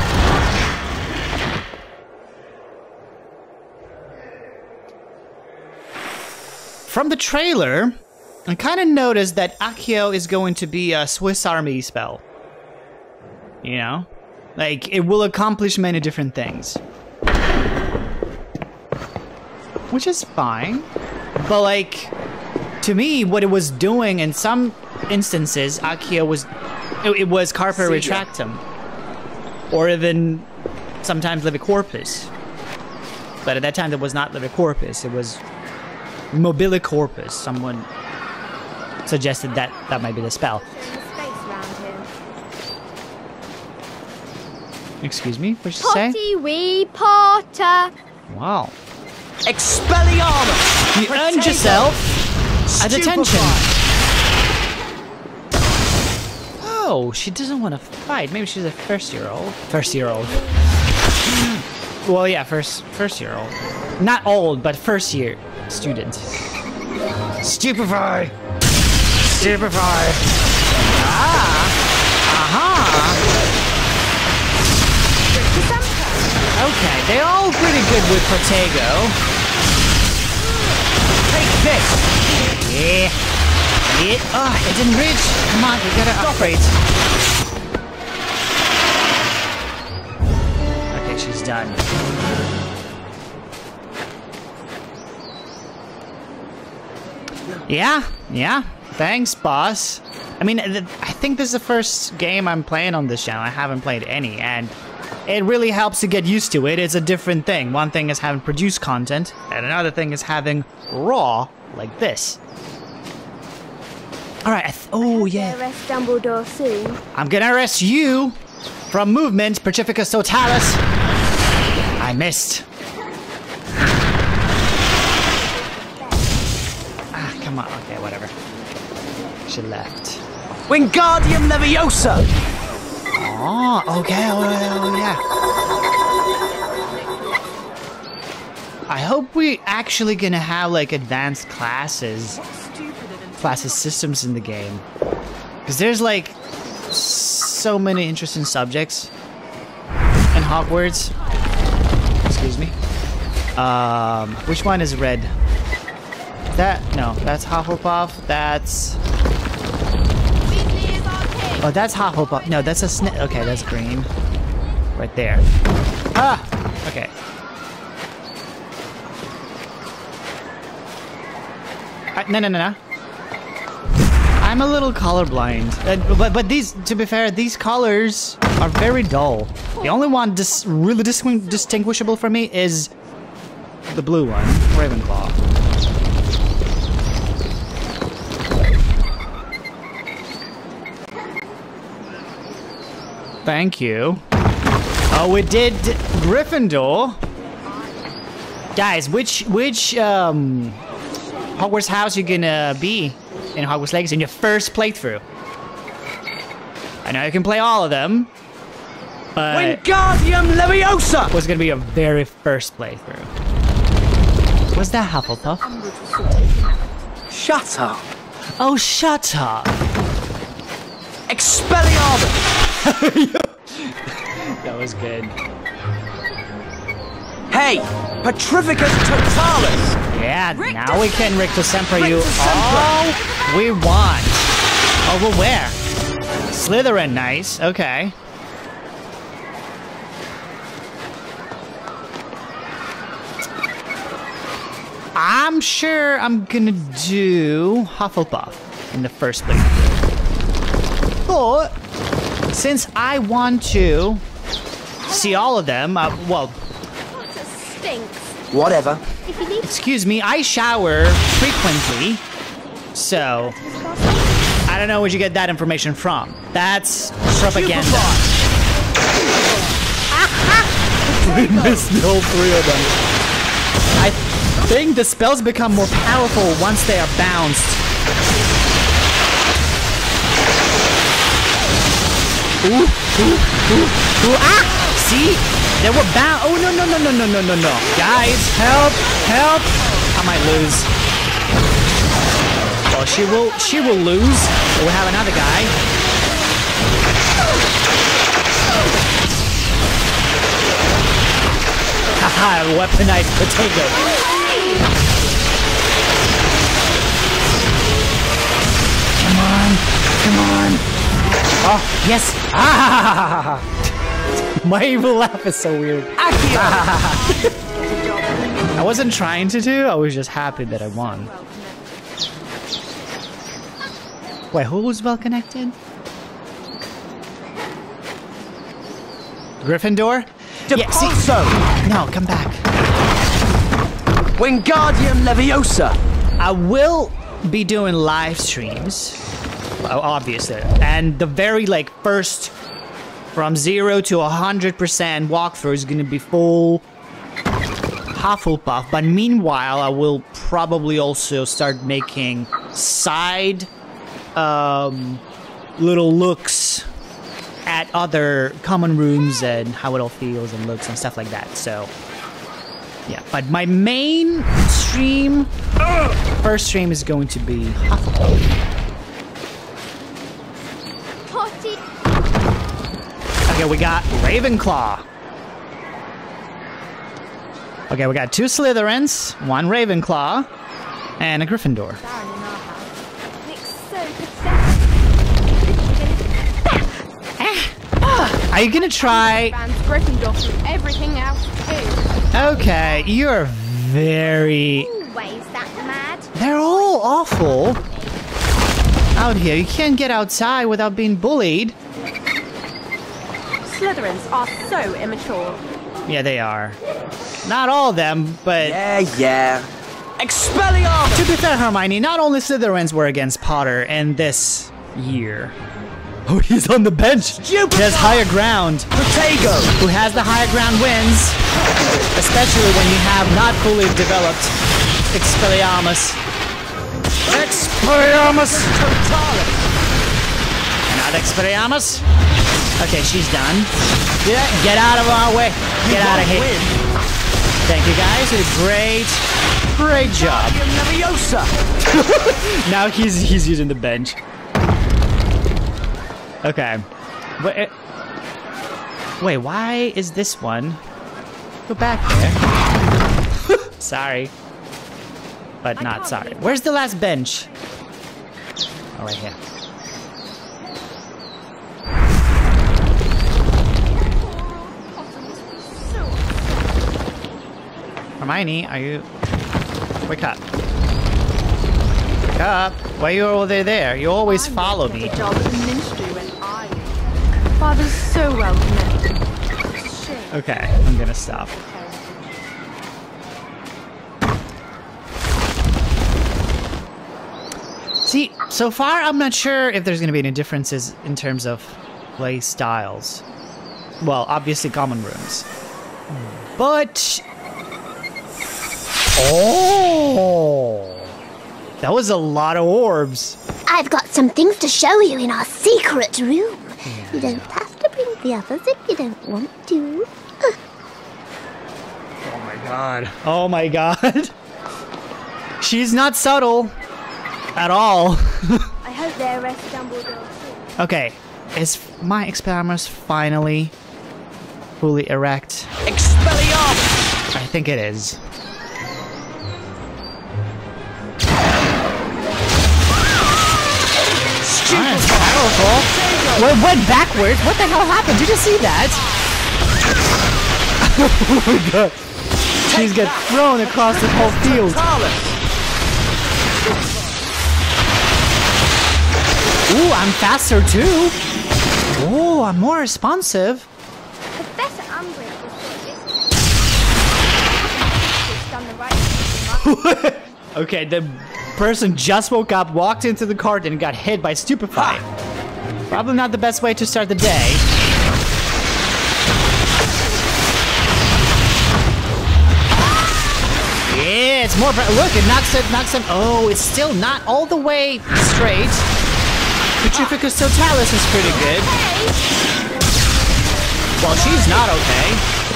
From the trailer, I kind of noticed that Accio is going to be a Swiss Army spell. You know? Like, it will accomplish many different things. Which is fine. But, like, to me, what it was doing in some instances, Accio was... It was Carpe Retractum. Or even sometimes Levicorpus. But at that time, there was not Levicorpus. It was Mobile Corpus. Someone suggested that that might be the spell. Excuse me? What'd you say? Potty wee Potter. Wow. Expelliarmus! You earned yourself a detention. Oh, she doesn't want to fight. Maybe she's a first-year-old. First-year-old. Well, yeah, first-year-old. Not old, but first-year student. Stupefy! Stupefy! Ah! Aha! Okay, they're all pretty good with Protego. Take this! Yeah. Yeah. Oh, it didn't reach. Come on, we gotta upgrade. Okay, she's done. Yeah, yeah. Thanks, boss. I mean, I think this is the first game I'm playing on this channel. I haven't played any, and it really helps to get used to it. It's a different thing. One thing is having produced content, and another thing is having raw, like this. Alright, oh yeah. Arrest Dumbledore soon. I'm gonna arrest you from movement, Pacificus Totalis. I missed. Ah, come on. Okay, whatever. She left. Wingardium Leviosa! Oh, okay. Oh, yeah. I hope we actually gonna have like advanced classes systems in the game. Because there's like so many interesting subjects in Hogwarts. Excuse me. Which one is red? No, that's Hufflepuff. That's... Oh, that's Hufflepuff. No, that's a okay, that's green. Right there. Ah! Okay. No. I'm a little colorblind. But these, to be fair, these colors are very dull. The only one really distinguishable for me is the blue one, Ravenclaw. Thank you. Oh, we did Gryffindor. Guys, which Hogwarts house you gonna be in Hogwarts Legacy in your first playthrough? I know you can play all of them, but Wingardium Leviosa was gonna be your very first playthrough. Was that Hufflepuff? Shut up. Oh, shut up. Expelliarmus! That was good. Hey, Petrificus Totalis! Yeah, now we can Rictus Semper you all we want. Over where? Slytherin, nice. Okay. I'm sure I'm gonna do Hufflepuff in the first place. But since I want to see all of them, well... Whatever. Excuse me, I shower frequently, so I don't know where you get that information from. That's propaganda. We missed all three of them. I think the spells become more powerful once they are bounced. Ooh, ah! See? They were bound. Oh, no. Guys, help. I might lose. Well, she will lose. We'll have another guy. Haha, weaponized potato. Come on. Oh, yes. Ah! My evil laugh is so weird. I wasn't trying to do, I was just happy that I won. Wait, who was well connected? Gryffindor? Depulso! Yeah, no, come back. Wingardium Leviosa! I will be doing live streams, obviously, and the very first from 0 to 100% walkthrough is going to be full Hufflepuff, but meanwhile I will probably also start making side little looks at other common rooms and how it all feels and looks and stuff like that. So yeah, but my main stream, first stream, is going to be Hufflepuff. Okay, we got Ravenclaw. Okay, we got 2 Slytherins, 1 Ravenclaw, and a Gryffindor. Are you gonna try? Gryffindor through everything else too. Okay, you're very. Always that mad. They're all awful. out here. You can't get outside without being bullied. Slytherins are so immature. Yeah, they are. Not all of them, but... Yeah. Expelliarmus! To be fair, Hermione, not only Slytherins were against Potter in this year. Oh, he's on the bench. He has higher ground. Protego! Who has the higher ground wins. Especially when you have not fully developed Expelliarmus. Expelliarmus! Not Expelliarmus. Okay, she's done. Get out of our way. Get out of here. Thank you guys. Great job. Now he's using the bench. Okay. Wait, why is this one? Go back there. Sorry. But not sorry. Where's the last bench? Oh, right here. Hermione, are you... Wake up. Wake up. Why are you over there? You always follow me. Father's so well connected. Okay, I'm gonna stop. See, so far I'm not sure if there's gonna be any differences in terms of play styles. Well, obviously common rooms. But... Oh! That was a lot of orbs. I've got some things to show you in our secret room. Yeah. You don't have to bring the others if you don't want to. Oh my god. Oh my god. She's not subtle. At all. I hope they arrest Dumbledore soon. Okay. Is my Expelliarmus finally fully erect? Expelliarmus! I think it is. That's powerful. Well, it went backwards. What the hell happened? Did you see that? Oh my god. She's get thrown across the whole field. Ooh, I'm faster too. Ooh, I'm more responsive. Professor Umbridge was done the right thing. Okay, the person just woke up, walked into the cart, and got hit by Stupefy. Probably not the best way to start the day. Yeah, it's more. Look, it knocks him. Oh, it's still not all the way straight. Petrificus Totalis is pretty good. Well, she's not okay.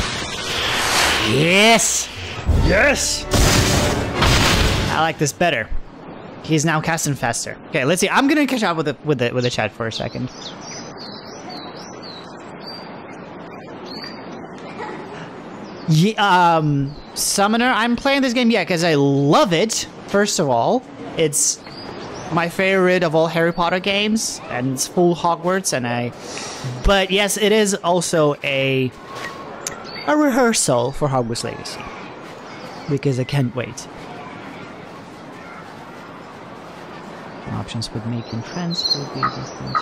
Yes! Yes! I like this better. He's now casting faster. Okay, let's see. I'm gonna catch up with the chat for a second. Yeah, Summoner, I'm playing this game, yeah, because I love it. First of all, it's my favorite of all Harry Potter games, and it's full Hogwarts, but yes, it is also a rehearsal for Hogwarts Legacy, because I can't wait. Options with making friends will be different.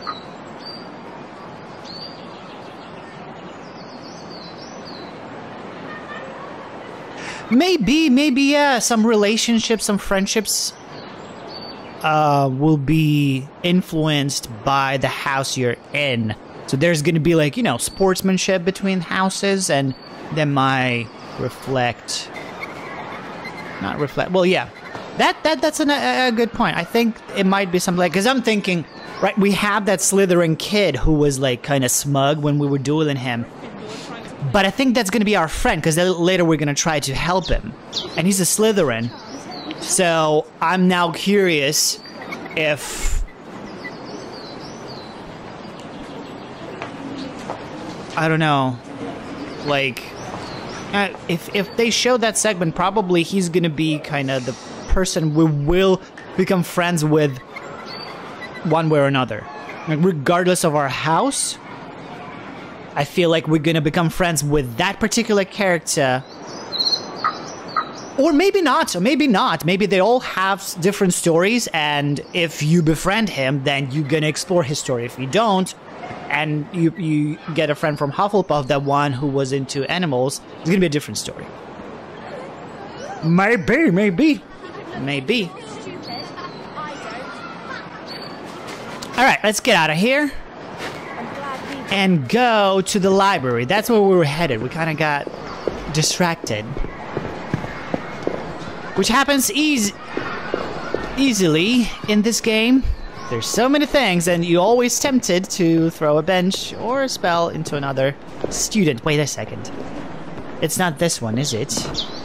Maybe, yeah, some relationships, some friendships will be influenced by the house you're in. So there's gonna be, like, you know, sportsmanship between houses, and they might reflect... Not reflect... Well, yeah. That's a good point. I think it might be something like... Because I'm thinking, right, we have that Slytherin kid who was, like, kind of smug when we were dueling him. But I think that's going to be our friend, because later we're going to try to help him. And he's a Slytherin. So I'm now curious if... I don't know. Like... if they show that segment, probably he's going to be kind of the person we will become friends with one way or another. Like, regardless of our house, I feel like we're gonna become friends with that particular character Or maybe not, or maybe not. Maybe they all have different stories, and if you befriend him, then you're gonna explore his story. If you don't, and you get a friend from Hufflepuff, that one who was into animals, it's gonna be a different story. Maybe. Alright, let's get out of here. And go to the library. That's where we were headed. We kind of got distracted. Which happens easily in this game. There's so many things, and you're always tempted to throw a bench or a spell into another student. Wait a second. It's not this one, is it?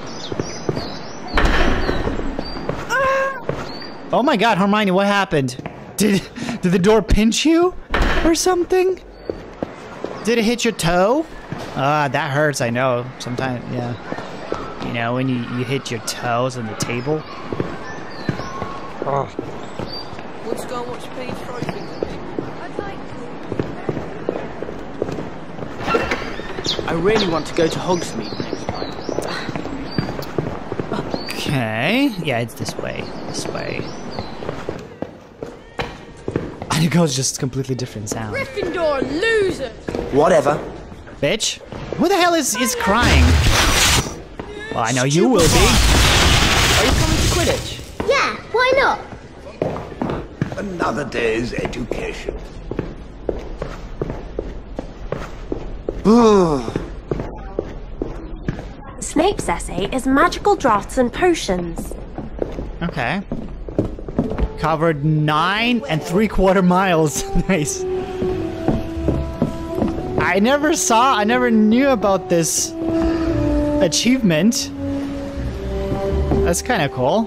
Oh my god, Hermione, what happened? Did the door pinch you? Or something? Did it hit your toe? That hurts, I know. Sometimes, yeah. You know, when you hit your toes on the table. Oh. Let's go and watch Paige throw things at me. I'd like to. I really want to go to Hogsmeade next time. Okay. Yeah, it's this way. This way. And it goes just completely different sound. Gryffindor losers! Whatever. Bitch. Who the hell is crying? Well, I know you will be. Are you coming to Quidditch? Yeah, why not? Another day's education. Snape's essay is magical draughts and potions. Okay. Covered 9 3/4 miles. Nice. I never knew about this achievement. That's kind of cool.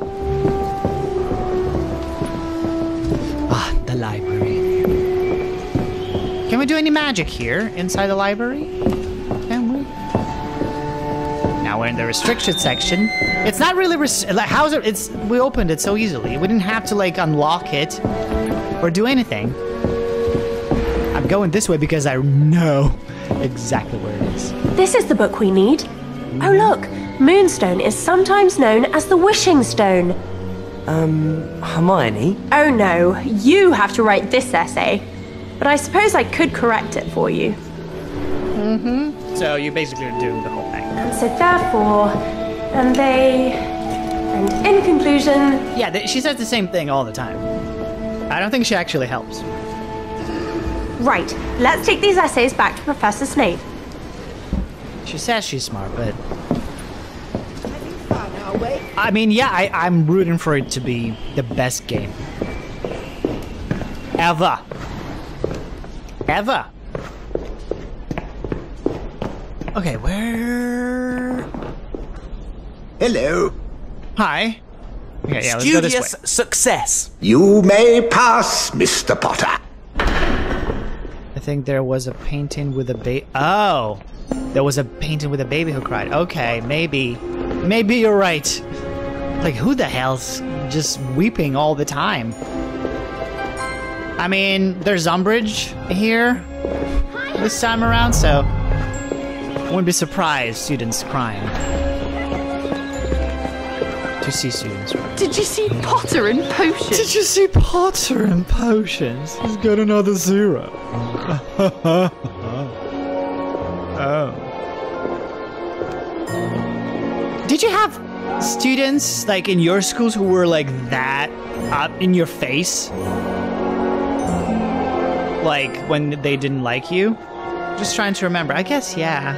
Ah, the library. Can we do any magic here inside the library? Can we? Now we're in the restricted section. It's not really how's it? We opened it so easily. We didn't have to like unlock it or do anything. I'm going this way because I know exactly where it is. This is the book we need. Oh look, Moonstone is sometimes known as the Wishing Stone. Hermione? Oh no, you have to write this essay. But I suppose I could correct it for you. Mm-hmm. So you basically are doing the whole thing. And so therefore, and in conclusion... Yeah, she says the same thing all the time. I don't think she actually helps. Right, let's take these essays back to Professor Snape. She says she's smart, but... I mean, yeah, I'm rooting for it to be the best game. Ever. Okay, where... Hello. Hi. Okay, yeah, let's go this way. Studious success. You may pass, Mr. Potter. I think there was a painting with a baby. Oh, there was a painting with a baby who cried. Okay, maybe you're right. Like, who the hell's just weeping all the time? I mean, there's Umbridge here this time around, so I wouldn't be surprised students crying. To see students crying. Did you see Potter in potions? Did you see Potter in potions? He's got another 0. Oh. Did you have students, like, in your schools who were, like, that up in your face? Like, when they didn't like you? Just trying to remember. I guess, yeah.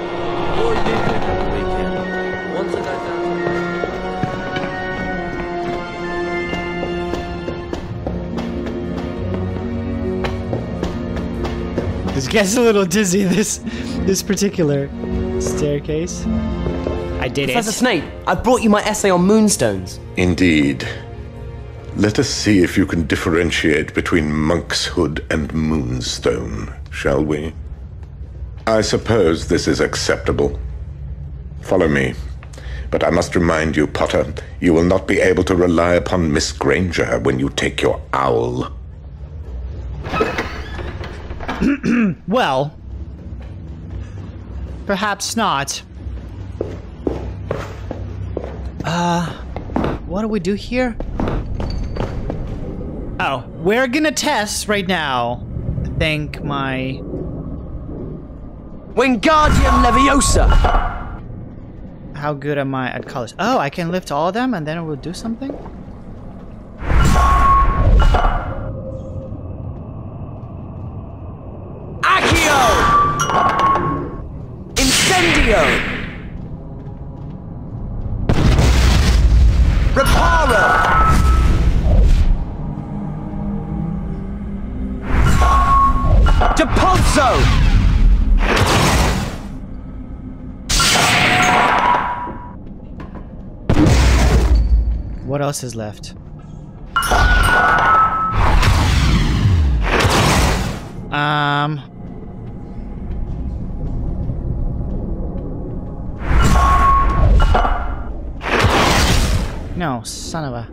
This gets a little dizzy, this particular staircase. I did Professor Snape, I brought you my essay on moonstones. Indeed. Let us see if you can differentiate between monkshood and moonstone, shall we? I suppose this is acceptable. Follow me. But I must remind you, Potter, you will not be able to rely upon Miss Granger when you take your owl. Well, perhaps not. What do we do here? Oh, we're gonna test right now. I think my... Wingardium Leviosa! How good am I at colors? Oh, I can lift all of them and then it will do something? Accio! Incendio! Reparo! Depulso! What else is left? No, son of a...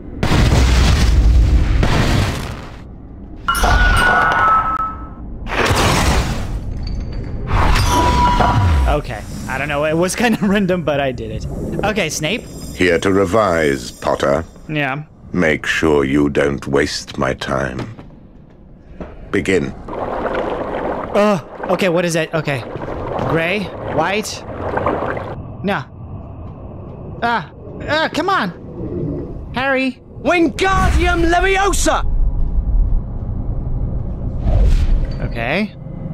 Okay, I don't know, it was kind of random, but I did it. Okay, Snape. Here to revise, Potter. Yeah. Make sure you don't waste my time. Begin. Okay, what is it? Okay. Gray? White? No. Come on! Harry! Wingardium Leviosa! Okay.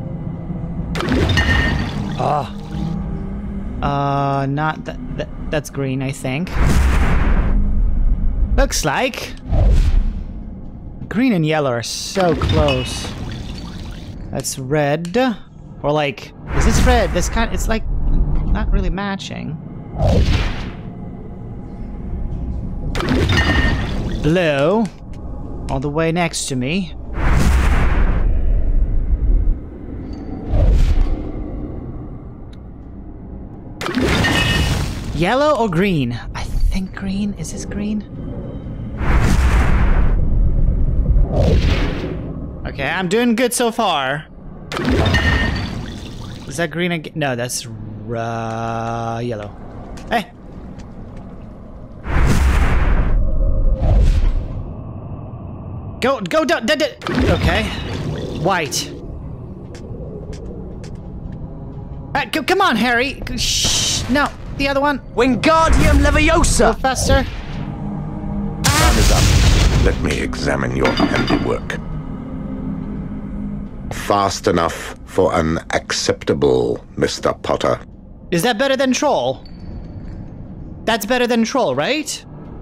Not that's green, I think. Looks like green and yellow are so close. That's red. Or like, is this red? This kind, it's like not really matching. Blue, all the way next to me. Yellow or green? I think green. Is this green? Okay, I'm doing good so far. Is that green again? No, that's yellow. Hey! Go, okay. White. Come on, Harry. Shh. No, the other one. Wingardium Leviosa. Go faster. Time is up. Let me examine your handiwork. Fast enough for an acceptable, Mr. Potter. Is that better than troll? That's better than troll, right?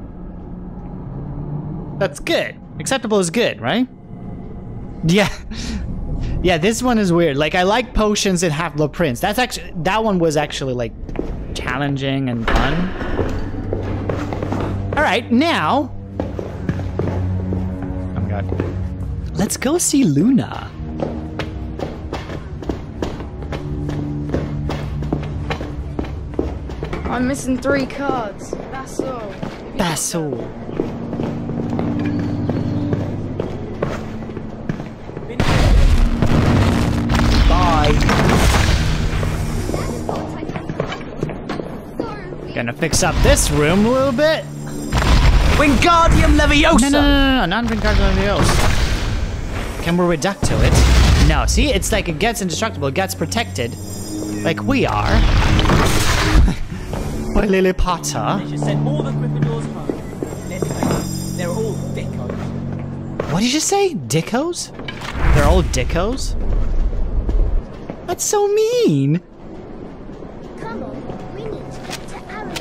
That's good. Acceptable is good, right? Yeah. Yeah, this one is weird. Like, I like potions and Half-Blood Prince. That's actually, that one was actually like challenging and fun. All right, now. Oh my god. Let's go see Luna. I'm missing 3 cards. That's all. That's all. Bye. Gonna fix up this room a little bit. Wingardium Leviosa! No, not Wingardium Leviosa. Can we reduct to it? No, see? It's like it gets indestructible, it gets protected. Like we are. By Lily Potter. They should send all the Gryffindors home. They're all dickos. What did you say? Dickos? They're all dickos? That's so mean. Come on, we need to get to Aaron.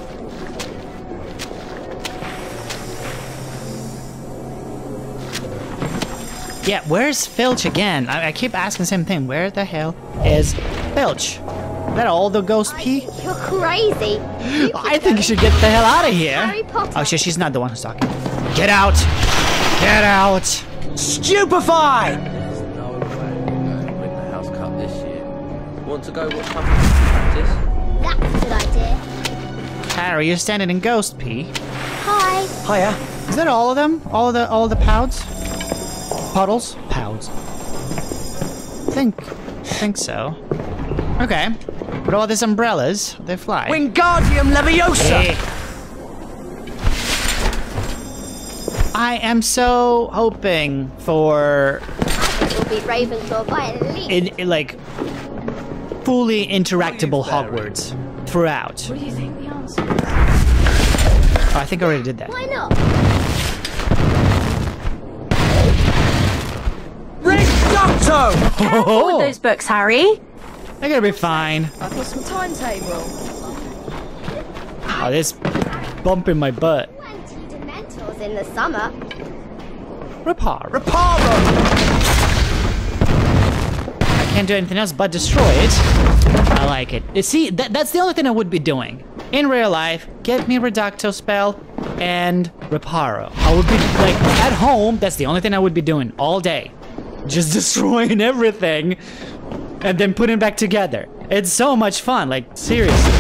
Yeah, where's Filch again? I keep asking the same thing. Where the hell is Filch? Is that all the ghost pee? You're crazy. I think you should get the hell out of here. Harry Potter. Oh shit, she's not the one who's talking. Get out! Get out! Stupefy! There's no way we're going to win the house cup this year. Want to go watch practice? That's a good idea. Harry, you're standing in ghost pee. Hi. Hiya. Is that all of them? All the pouds? Puddles? Pouds. I think so. Okay. But all these umbrellas, they fly. Wingardium Leviosa! Hey. I am so hoping for We'll beat Ravenclaw by a leap. like fully interactable Hogwarts throughout. What do you think the answer is? Oh, I think I already did that. Why not? Doctor! Careful with those books, Harry. They're gonna be fine. I've lost my timetable. Oh, this bump in my butt. Dementors in the summer. Reparo. I can't do anything else but destroy it. I like it. You see, that's the only thing I would be doing. In real life, get me Reducto spell and Reparo. I would be, like, at home, that's the only thing I would be doing all day. Just destroying everything and then putting it back together. It's so much fun, like, seriously.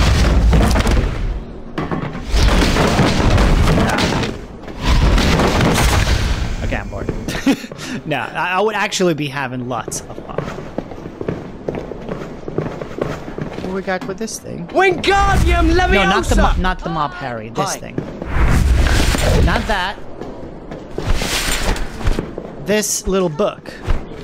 Okay, I'm bored. No, I would actually be having lots of fun. What we got with this thing? Wingardium Leviosa! No, not the mob, Harry. This thing. Not that. This little book.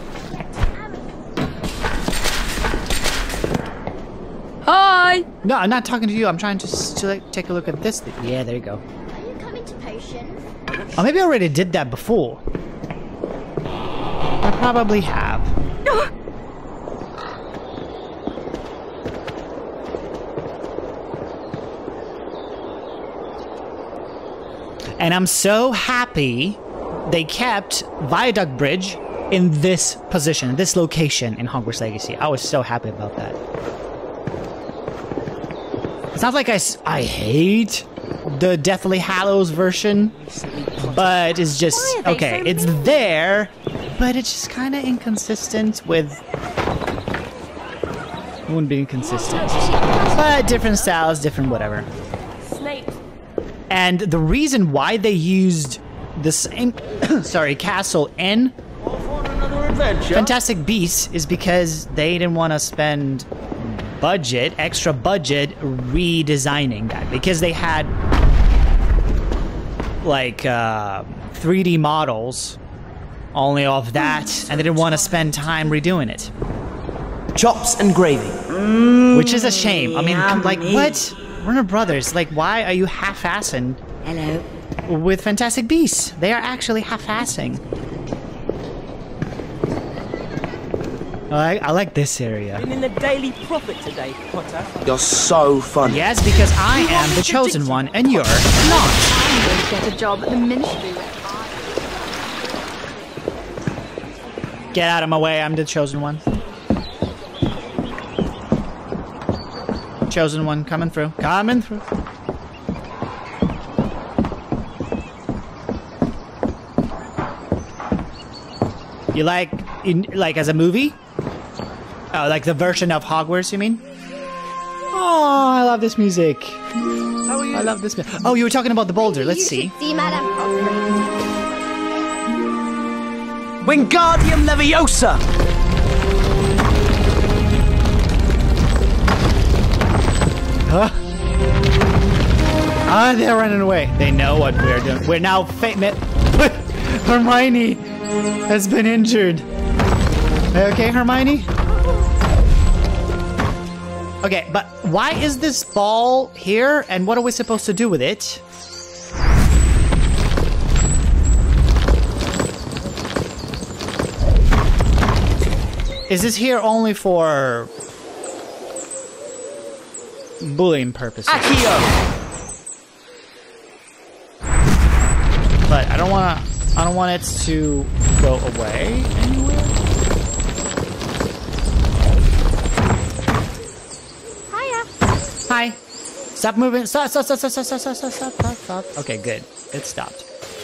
Hi! No, I'm not talking to you. I'm trying to like, take a look at this thing. Yeah, there you go. Are you coming to potions? Oh, maybe I already did that before. I probably have. And I'm so happy they kept Viaduct Bridge in this position, this location in Hogwarts Legacy. I was so happy about that. It's not like I hate the Deathly Hallows version, but it's just, okay, it's there, but it's just kind of inconsistent with... It wouldn't be inconsistent. But different styles, different whatever. Snape. And the reason why they used the same, sorry, castle in Fantastic Beasts is because they didn't want to spend extra budget redesigning that, because they had like 3D models only of that, and they didn't want to spend time redoing it. Chops and gravy. Which is a shame. I mean, like, what? Warner Brothers, like, why are you half-assing? Hello. With Fantastic Beasts? They are actually half-assing. I like this area. Been in the Daily Prophet today, Potter. You're so funny. Yes, because I am the chosen one, and you're not. I'm going to get a job at the ministry. Get out of my way, I'm the chosen one. Chosen one, coming through. Coming through. You like as a movie? Oh, like the version of Hogwarts, you mean? Oh, I love this music. How are you? I love this music. Oh, you were talking about the boulder. Let's see. See Madame Pomfrey. Wingardium Leviosa! Huh? Ah, they're running away. They know what we're doing. We're now Hermione has been injured. Okay, Hermione? Okay, but why is this ball here, and what are we supposed to do with it? Is this here only for bullying purposes? Accio! But I don't want it to go away anywhere. Hiya. Hi. Stop moving. Stop. Okay, good. It stopped.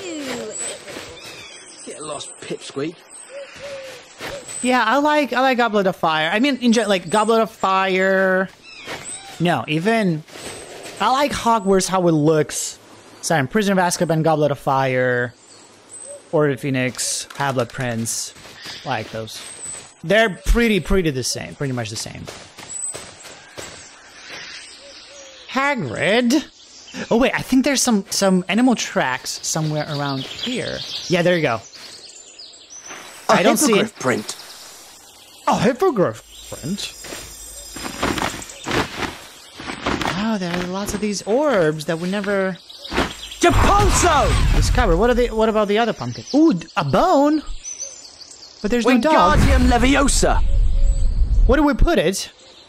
Get lost, pipsqueak. Yeah, I like Goblet of Fire. I mean, like Goblet of Fire. No, even I like Hogwarts how it looks. Sorry, Prisoner of Azkaban, Goblet of Fire, Order of Phoenix, Half-Blood Prince. I like those. They're pretty the same. Pretty much the same. Hagrid, Oh wait, I think there's some animal tracks somewhere around here. Yeah, there you go. I don't see it. Print. Oh, hippogriff print. Oh, there are lots of these orbs that we never discovered. What about the other pumpkin? Ooh, a bone. But there's no dog. Wingardium Leviosa. Where do we put it?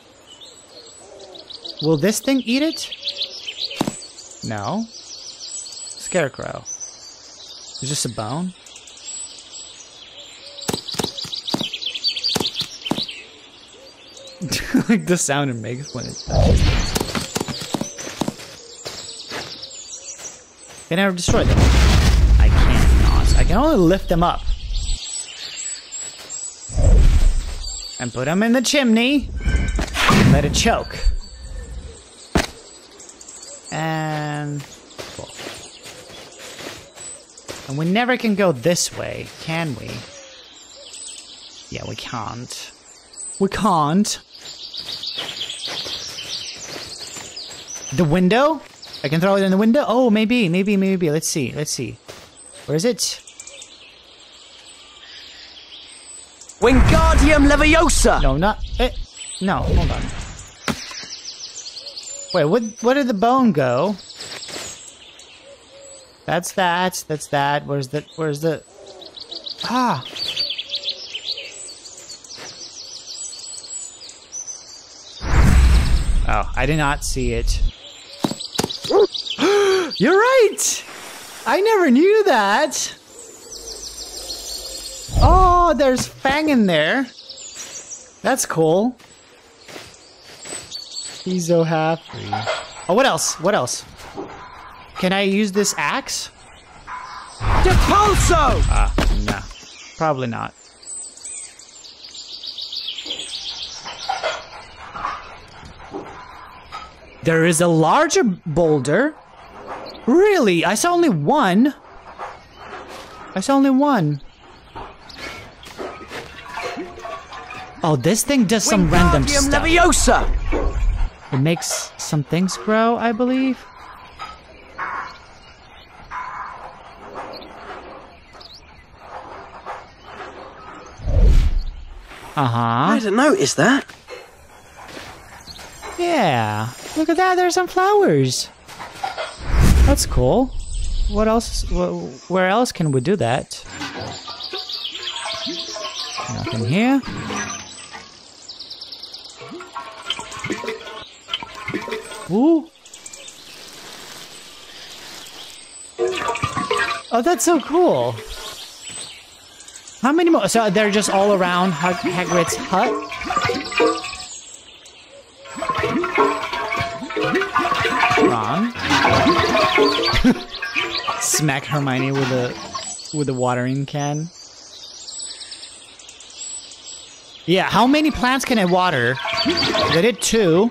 Will this thing eat it? No. Scarecrow. It's just a bone. Like the sound it makes when it dies. Can I destroy them? I cannot. I can only lift them up. And put them in the chimney. And let it choke. And... Cool. And we never can go this way, can we? Yeah, we can't. We can't. The window? I can throw it in the window? Oh, maybe. Let's see. Where is it? Wingardium Leviosa! No, not... no, hold on. Wait, where did the bone go? That's that. Where's the... Ah! Oh, I did not see it. You're right! I never knew that! Oh, there's Fang in there. That's cool. He's so happy. Oh, what else? Can I use this axe? Depulso! Ah, no. Probably not. There is a larger boulder. Really? I saw only one. Oh, this thing does some random stuff. Leviosa! It makes some things grow, I believe. I didn't notice that. Yeah. Look at that, there's some flowers. That's cool. What else? Where else can we do that? Nothing here. Ooh. Oh, that's so cool. How many more? So they're just all around Hagrid's hut? Ron. Smack Hermione with a watering can. Yeah, how many plants can I water? They did 2.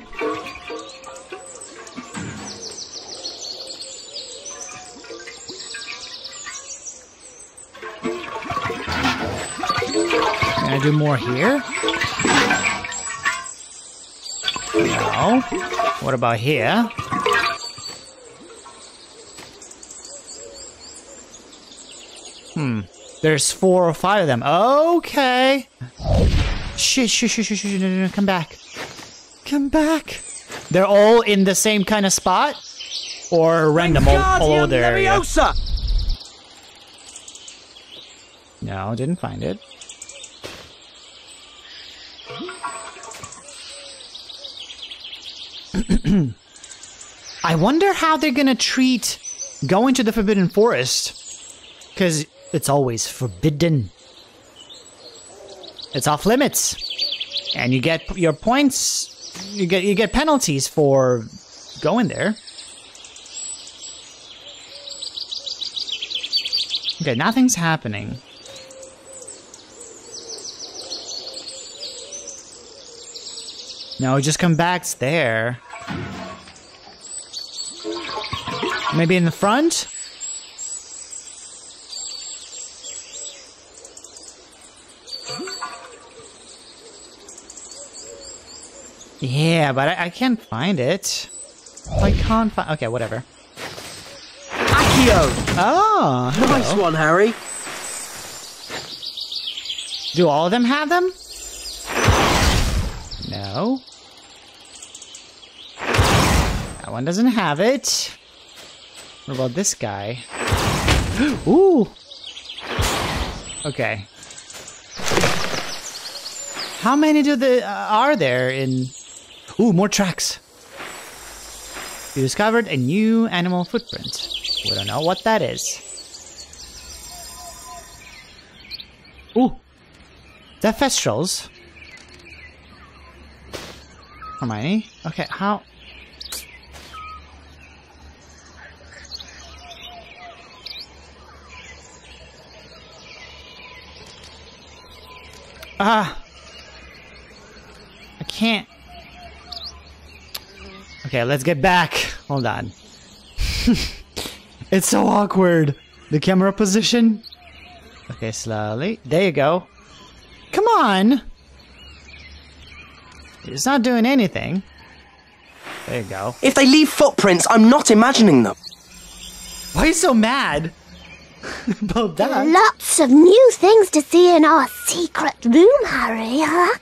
Can I do more here? No. What about here? There's 4 or 5 of them. Okay. Shh. No, come back. Come back. They're all in the same kind of spot? Or random all over the area? No, didn't find it. I wonder how they're gonna treat going to the Forbidden Forest. Because it's always forbidden. It's off limits. And you get your points, you get penalties for going there. Okay, nothing's happening. No, just come back, it's there. Maybe in the front? Yeah, but I can't find it. I can't find... Okay, whatever. Accio! Oh, nice one, Harry. Do all of them have them? No. That one doesn't have it. What about this guy? Ooh. Okay. How many are there in? Ooh, more tracks. You discovered a new animal footprint. We don't know what that is. Ooh. Is that Festrals? Hermione? Okay, how? I can't. Okay, let's get back. Hold on. It's so awkward. The camera position. Okay, slowly. There you go. Come on. It's not doing anything. There you go. If they leave footprints, I'm not imagining them. Why are you so mad about that? Lots of new things to see in our secret room, Harry.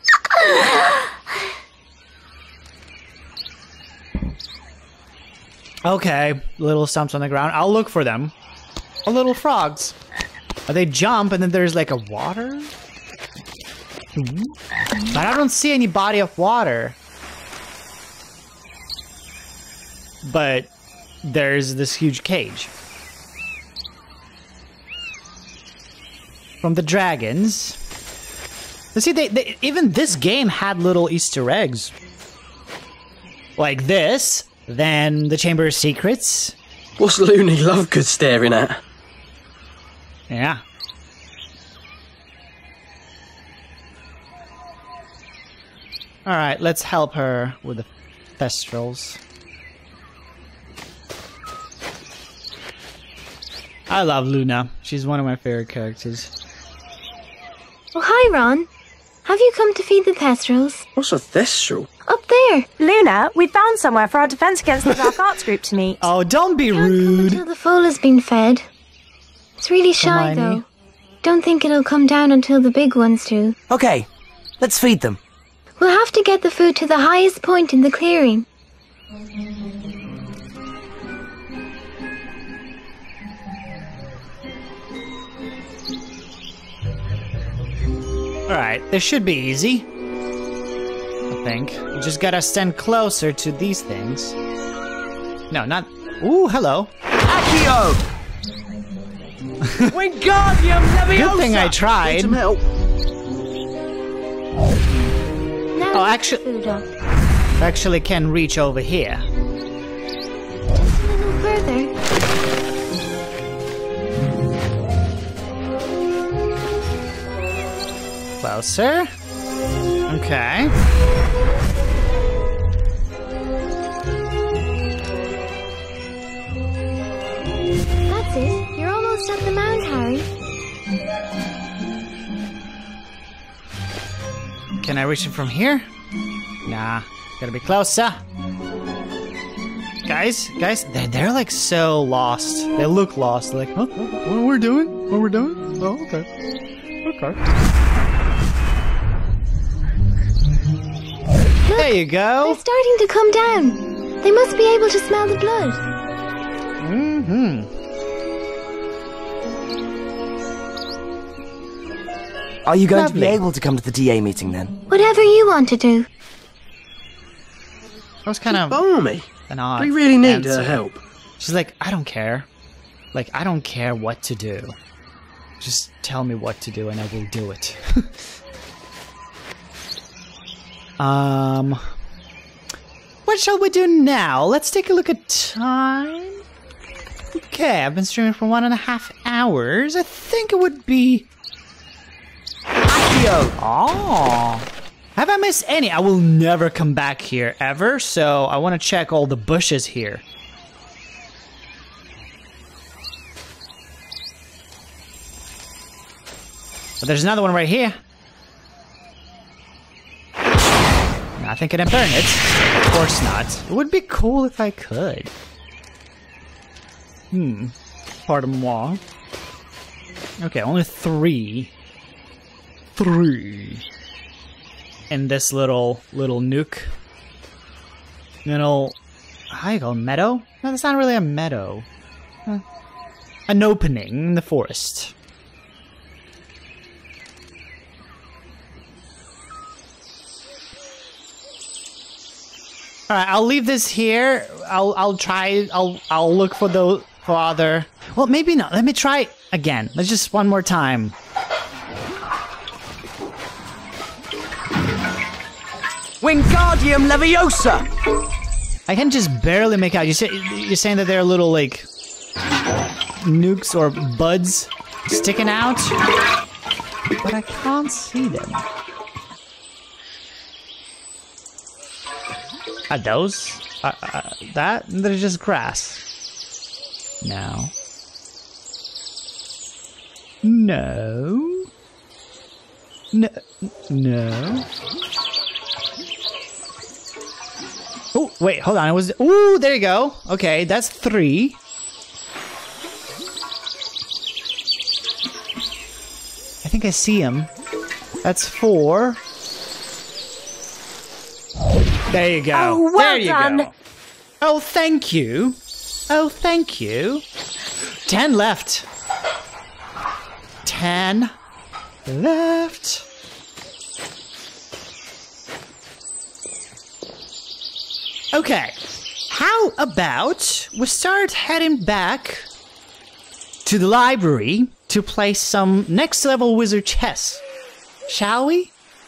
Okay, little stumps on the ground. I'll look for them. Oh, little frogs. They jump and then there's like a water? But I don't see any body of water. But there's this huge cage. From the dragons. But see, even this game had little Easter eggs. Like this. Then the Chamber of Secrets. What's Looney Lovegood staring at? Yeah. Alright, let's help her with the Festrals. I love Luna. She's one of my favorite characters. Oh, hi, Ron. Have you come to feed the Thestrals? What's a Thestral? Up there. Luna, we found somewhere for our Defense Against the Dark Arts group to meet. Oh, don't be rude. Until the foal has been fed. It's really shy, Hermione. though. Don't think it'll come down until the big ones do. Okay, let's feed them. We'll have to get the food to the highest point in the clearing. Alright, this should be easy. I think. We just gotta stand closer to these things. No, not... Ooh, hello. Accio! Wingardium Leviosa! Good thing I tried. Need some help. Now Oh, lift the food up. I actually can reach over here. A little further. Closer. Okay. That's it. You're almost at the mound, Harry. Can I reach it from here? Nah. Gotta be closer. Guys, they're like so lost. They look lost. Like, huh? What we're doing? What we're doing? Oh, okay. Okay. Look, there you go. They're starting to come down. They must be able to smell the blood. Mm-hmm. Are you going Lovely. to be able to come to the DA meeting then? Whatever you want to do. That was kind of balmy. An odd We really need answer. her help. She's like, I don't care. Like, I don't care what to do. Just tell me what to do and I will do it. What shall we do now? Let's take a look at time. Okay, I've been streaming for 1.5 hours. I think it would be... Accio! Oh. Have I missed any? I will never come back here, ever, so I want to check all the bushes here. But there's another one right here. Not thinking I burn it. Of course not. It would be cool if I could. Pardon moi. Okay, only 3. 3. In this little nuke. Little... How do you call it? Meadow? No, that's not really a meadow. An opening in the forest. Alright, I'll leave this here. I'll try. I'll look for other. Well, maybe not. Let me try again. Let's just one more time. Wingardium Leviosa! I can just barely make out. You're saying that they're little like nukes or buds sticking out, but I can't see them. Are those? That? They're just grass. No. No. No. No. Oh, wait, hold on. It was. Ooh, there you go. Okay, that's 3. I think I see him. That's 4. There you go. Oh, well there you done. go. Oh, thank you. Oh, thank you. 10 left. 10 left. Okay. How about we start heading back to the library to play some next level wizard chess? Shall we?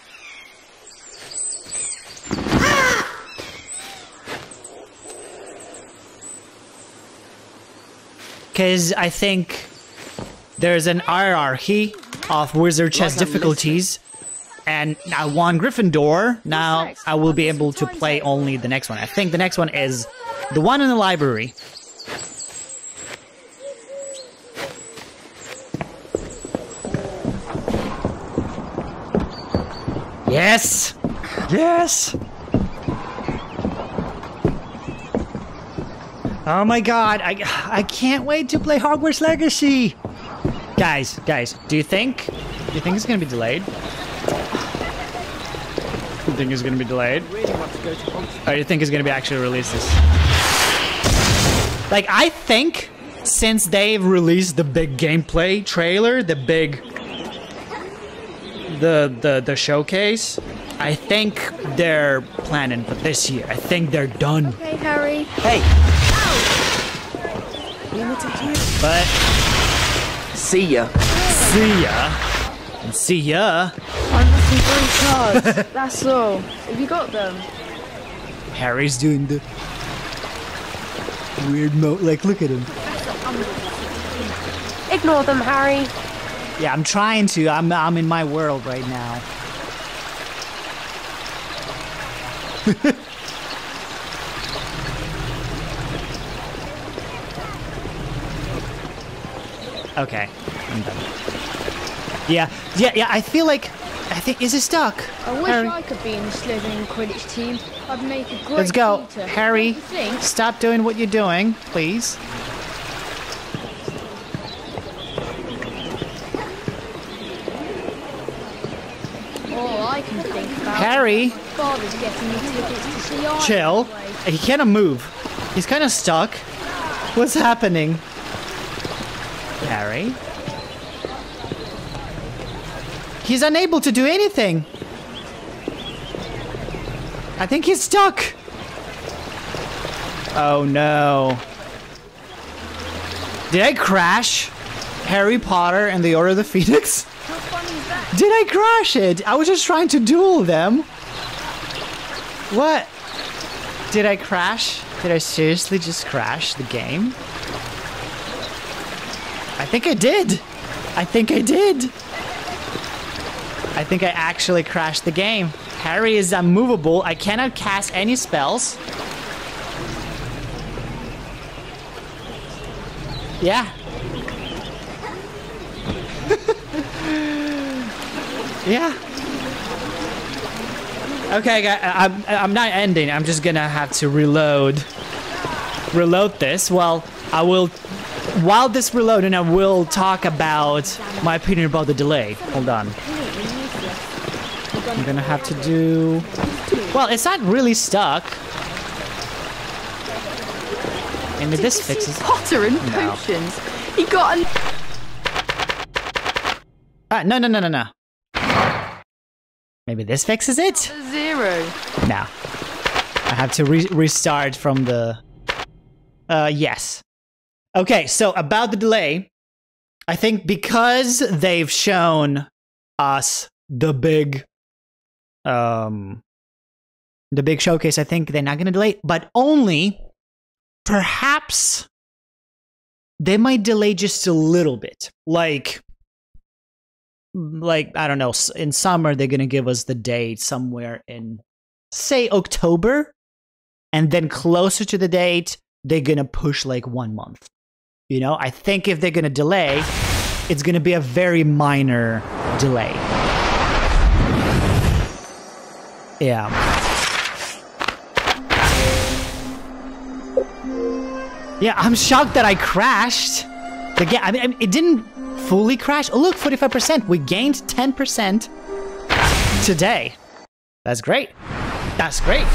Because I think there's an hierarchy of wizard chess difficulties, and I won Gryffindor. Now I will be able to play only the next one. I think the next one is the one in the library. Yes! Yes! Oh my god, I can't wait to play Hogwarts Legacy! Guys, do you think it's gonna be delayed? You think it's gonna be delayed? Or do you think it's gonna be actually released this? Like, I think since they've released the big gameplay trailer, the big the showcase, I think they're planning for this year. I think they're done. Okay, Harry. Hey! But see ya. See ya. And see ya. I'm looking for cards. That's all. Have you got them? Harry's doing the weird like, look at him. Ignore them, Harry. Yeah, I'm trying to. I'm in my world right now. Okay, I'm done. Yeah. I think is it stuck? I wish I could be in the Slytherin Quidditch team. I'd make a great Let's go, teacher. Harry. Don't you think? Stop doing what you're doing, please. All I can think about. Harry. My father's getting me tickets to see Ireland Chill. play. He cannot move. He's kind of stuck. What's happening? Harry? He's unable to do anything. I think he's stuck. Oh no. Did I crash Harry Potter and the Order of the Phoenix? How funny is that? Did I crash it? I was just trying to duel them. What? Did I crash? Did I seriously just crash the game? I think I did. I think I actually crashed the game. Harry is unmovable. I cannot cast any spells. Yeah. Yeah. Okay, guys, I'm not ending. I'm just gonna have to reload this. Well, I will while this reloading, I will talk about my opinion about the delay. Hold on. I'm gonna have to do... Well, it's not really stuck. Maybe this fixes... Potter and potions. He got an... No. Maybe this fixes it? 0. No. I have to restart from the... yes. Okay, so about the delay, I think because they've shown us the big showcase, I think they're not gonna delay, but only perhaps they might delay just a little bit. Like I don't know, in summer they're gonna give us the date somewhere in, say, October, and then closer to the date they're gonna push like 1 month. You know, I think if they're gonna delay, it's gonna be a very minor delay. Yeah. Yeah, I'm shocked that I crashed. I mean, it didn't fully crash. Oh, look, 45%. We gained 10% today. That's great. That's great.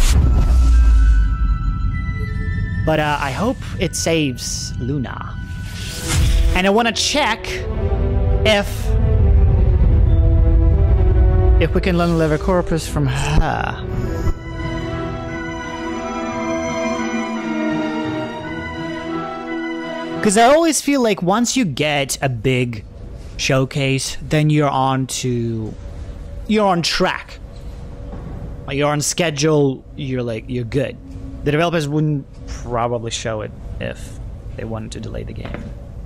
But I hope it saves Luna. And I want to check if we can learn Lever Corpus from her. Because I always feel like once you get a big showcase, then you're on track. You're on schedule, you're good. The developers wouldn't probably show it if they wanted to delay the game.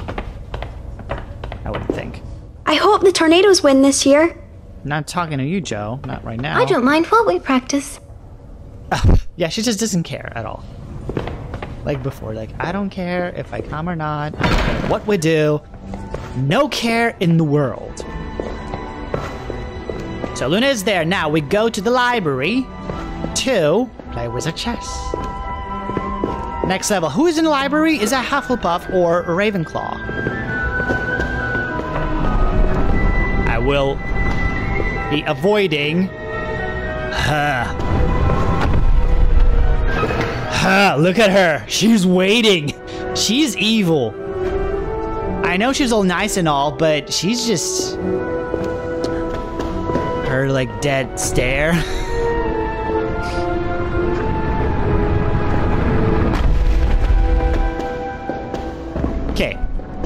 I wouldn't think. I hope the Tornadoes win this year. Not talking to you, Joe. Not right now. I don't mind what we practice. Yeah, she just doesn't care at all. Like before, like, I don't care if I come or not, I don't care what we do. No care in the world. So Luna is there. Now we go to the library to play wizard chess. Next level. Who is in the library? Is that Hufflepuff or Ravenclaw? I will be avoiding her. Look at her. She's waiting. She's evil. I know she's all nice and all, but she's just... her, like, dead stare. Okay.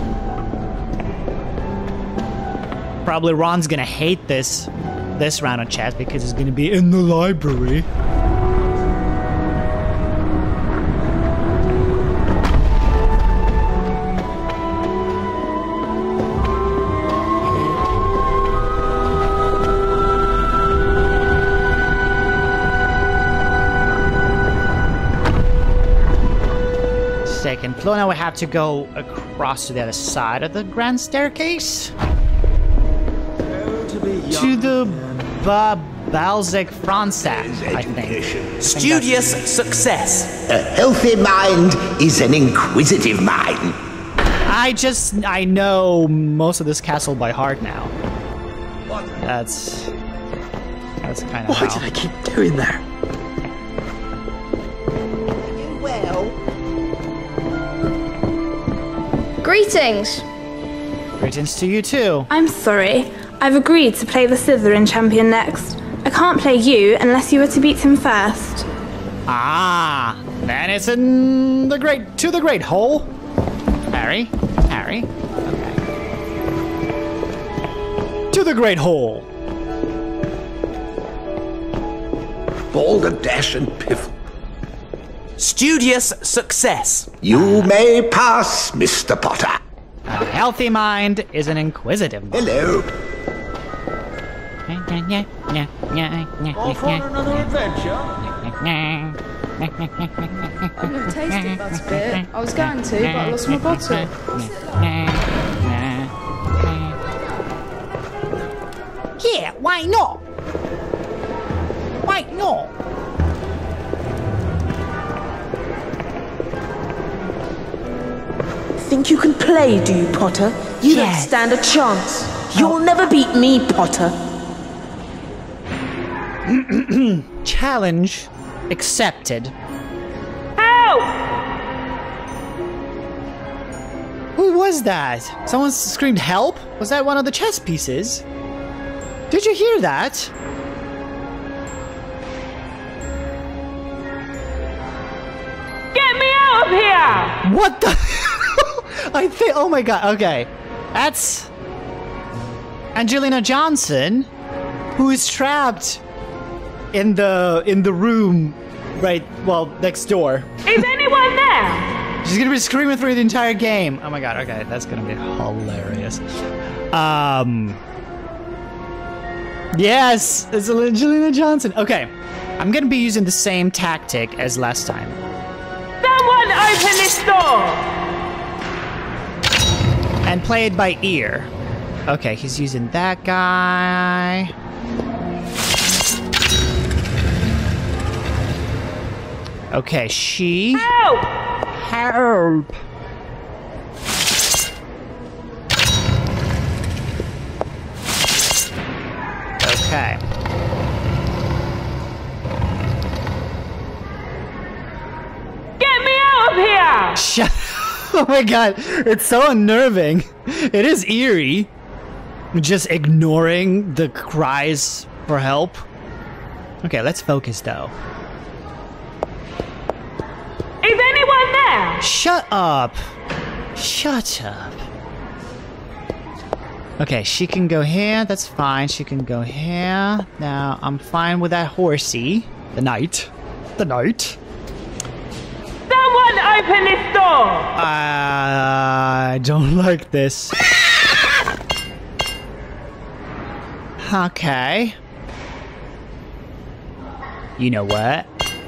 Probably Ron's gonna hate this round of chess because it's gonna be in the library. Second floor. Now we have to go across to the other side of the grand staircase. To the Balzac Fransac, I think. Studious success. A healthy mind is an inquisitive mind. I know most of this castle by heart now. That's kind of Why did I keep doing that? Greetings! Greetings to you too. I'm sorry. I've agreed to play the Slytherin champion next. I can't play you unless you were to beat him first. Ah, then it's in the great hole. Harry. Okay. To the great hole. Balderdash and Piffle. Studious success. You may pass, Mr. Potter. A healthy mind is an inquisitive mind. Hello. All for another adventure? I'm gonna taste it, that's a bit. I was going to, but I lost my bottle. Yeah, why not? Why not? think you can play, do you, Potter? You don't stand a chance. You'll never beat me, Potter. Challenge accepted. Help! Who was that? Someone screamed help? Was that one of the chess pieces? Did you hear that? Get me out of here! What the? I think. Oh my god. Okay, that's Angelina Johnson, who is trapped in the room, right? Well, next door. Is anyone there? She's gonna be screaming through the entire game. Oh my god. Okay, that's gonna be hilarious. Yes, it's Angelina Johnson. Okay, I'm gonna be using the same tactic as last time. Someone open this door! And play it by ear. Okay, he's using that guy. Okay, she. Help! Help! Okay. Get me out of here! Shut. Oh my god, it's so unnerving. It is eerie. Just ignoring the cries for help. Okay, let's focus though. Is anyone there? Shut up. Shut up. Okay, she can go here. That's fine. She can go here. Now, I'm fine with that horsey. The knight. The knight. Someone open this door! I don't like this. Okay. You know what?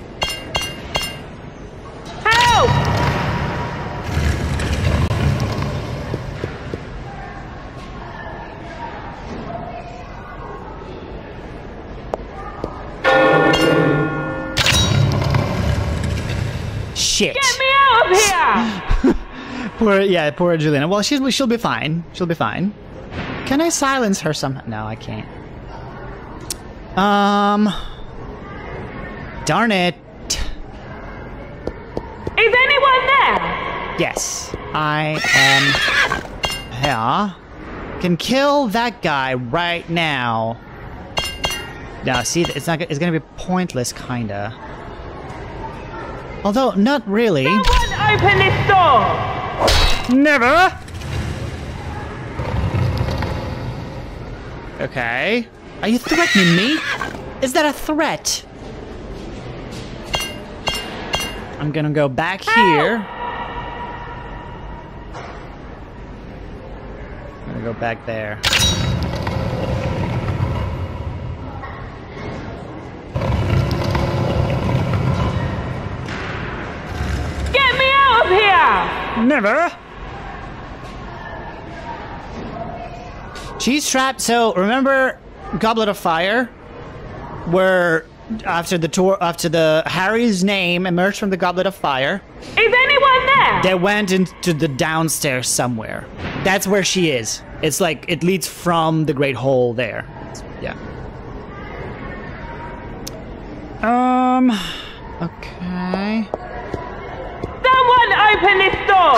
Help! Shit. Get me out of here! poor Juliana. Well, she'll be fine. She'll be fine. Can I silence her somehow? No, I can't. Darn it. Is anyone there? Yes, I am here. Can kill that guy right now. Now, see, it's gonna be pointless, kinda. Although, not really. Someone open this door! Never! Okay. Are you threatening me? Is that a threat? I'm gonna go back here. I'm gonna go back there. Get me out of here! Never. She's trapped. So remember Goblet of Fire, where after the Harry's name emerged from the Goblet of Fire. Is anyone there? They went into the downstairs somewhere. That's where she is. It's like it leads from the Great Hall there. Yeah. Okay. Someone open this door!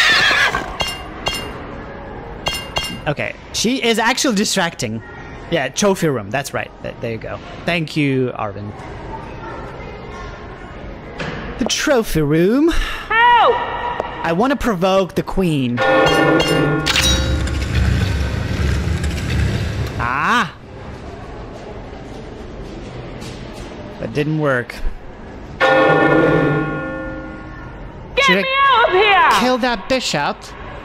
Okay, she is actually distracting. Yeah, trophy room. That's right. There you go. Thank you, Arvin. The trophy room. Help! I want to provoke the queen. Ah! That didn't work. Get me out of here! Kill that bishop.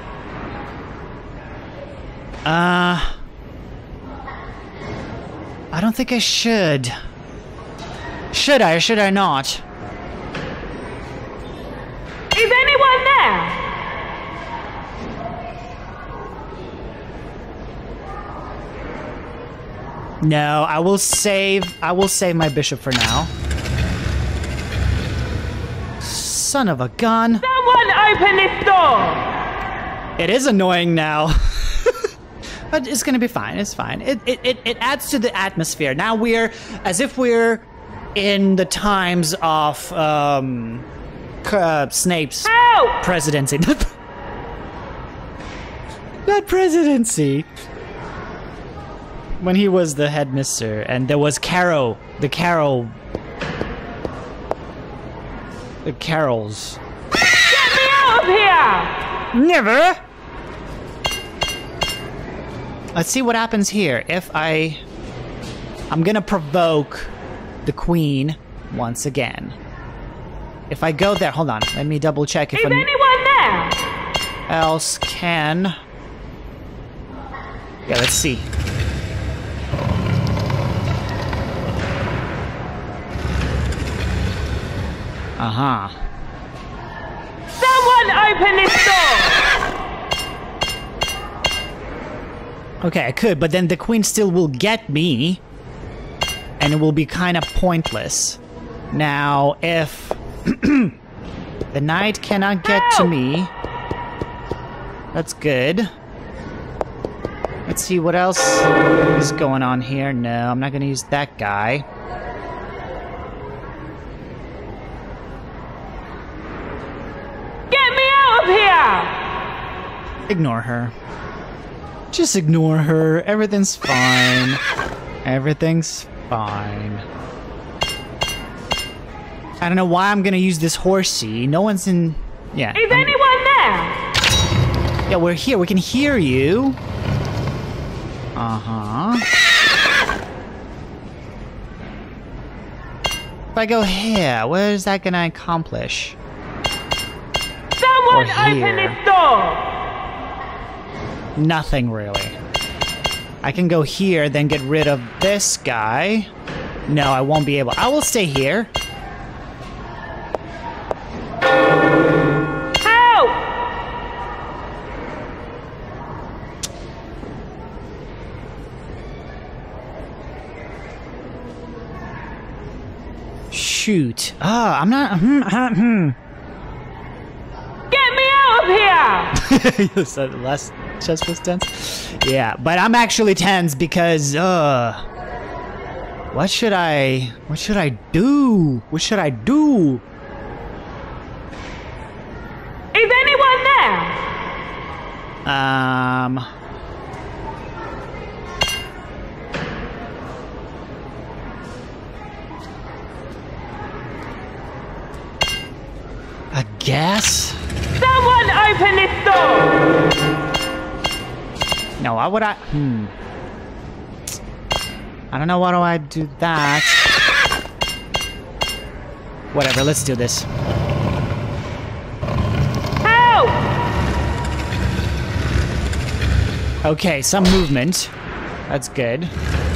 I don't think I should. Should I or should I not? Is anyone there? No, I will save my bishop for now. Son of a gun. Someone open this door! It is annoying now. But it's gonna be fine. It's fine. It adds to the atmosphere. Now we're as if we're in the times of Snape's presidency. Not presidency. When he was the headmister, and there was Carol, the carols. Get me out of here! Never. Let's see what happens here. If I'm gonna provoke the queen once again. If I go there, hold on. Let me double check if anyone there else can. Yeah, let's see. Uh-huh. Someone open this door! Okay, I could, but then the queen still will get me. And it will be kind of pointless. Now, if the knight cannot get to me, that's good. Let's see what else is going on here. No, I'm not going to use that guy. Get me out of here! Ignore her. Just ignore her. Everything's fine. Everything's fine. I don't know why I'm gonna use this horsey. No one's in... Yeah. Is anyone there? Yeah, we're here. We can hear you. Uh-huh. If I go here, what is that gonna accomplish? Someone open this door! Nothing, really. I can go here, then get rid of this guy. No, I won't be able. I will stay here. Help! Shoot. Ah, I'm not... Get me out of here! You said less chest was tense? Yeah, but I'm actually tense because, what should I do? What should I do? Is anyone there? I guess? Someone open this door! No, why would I? I don't know why do I do that. Whatever, let's do this. Help! Okay, some movement. That's good.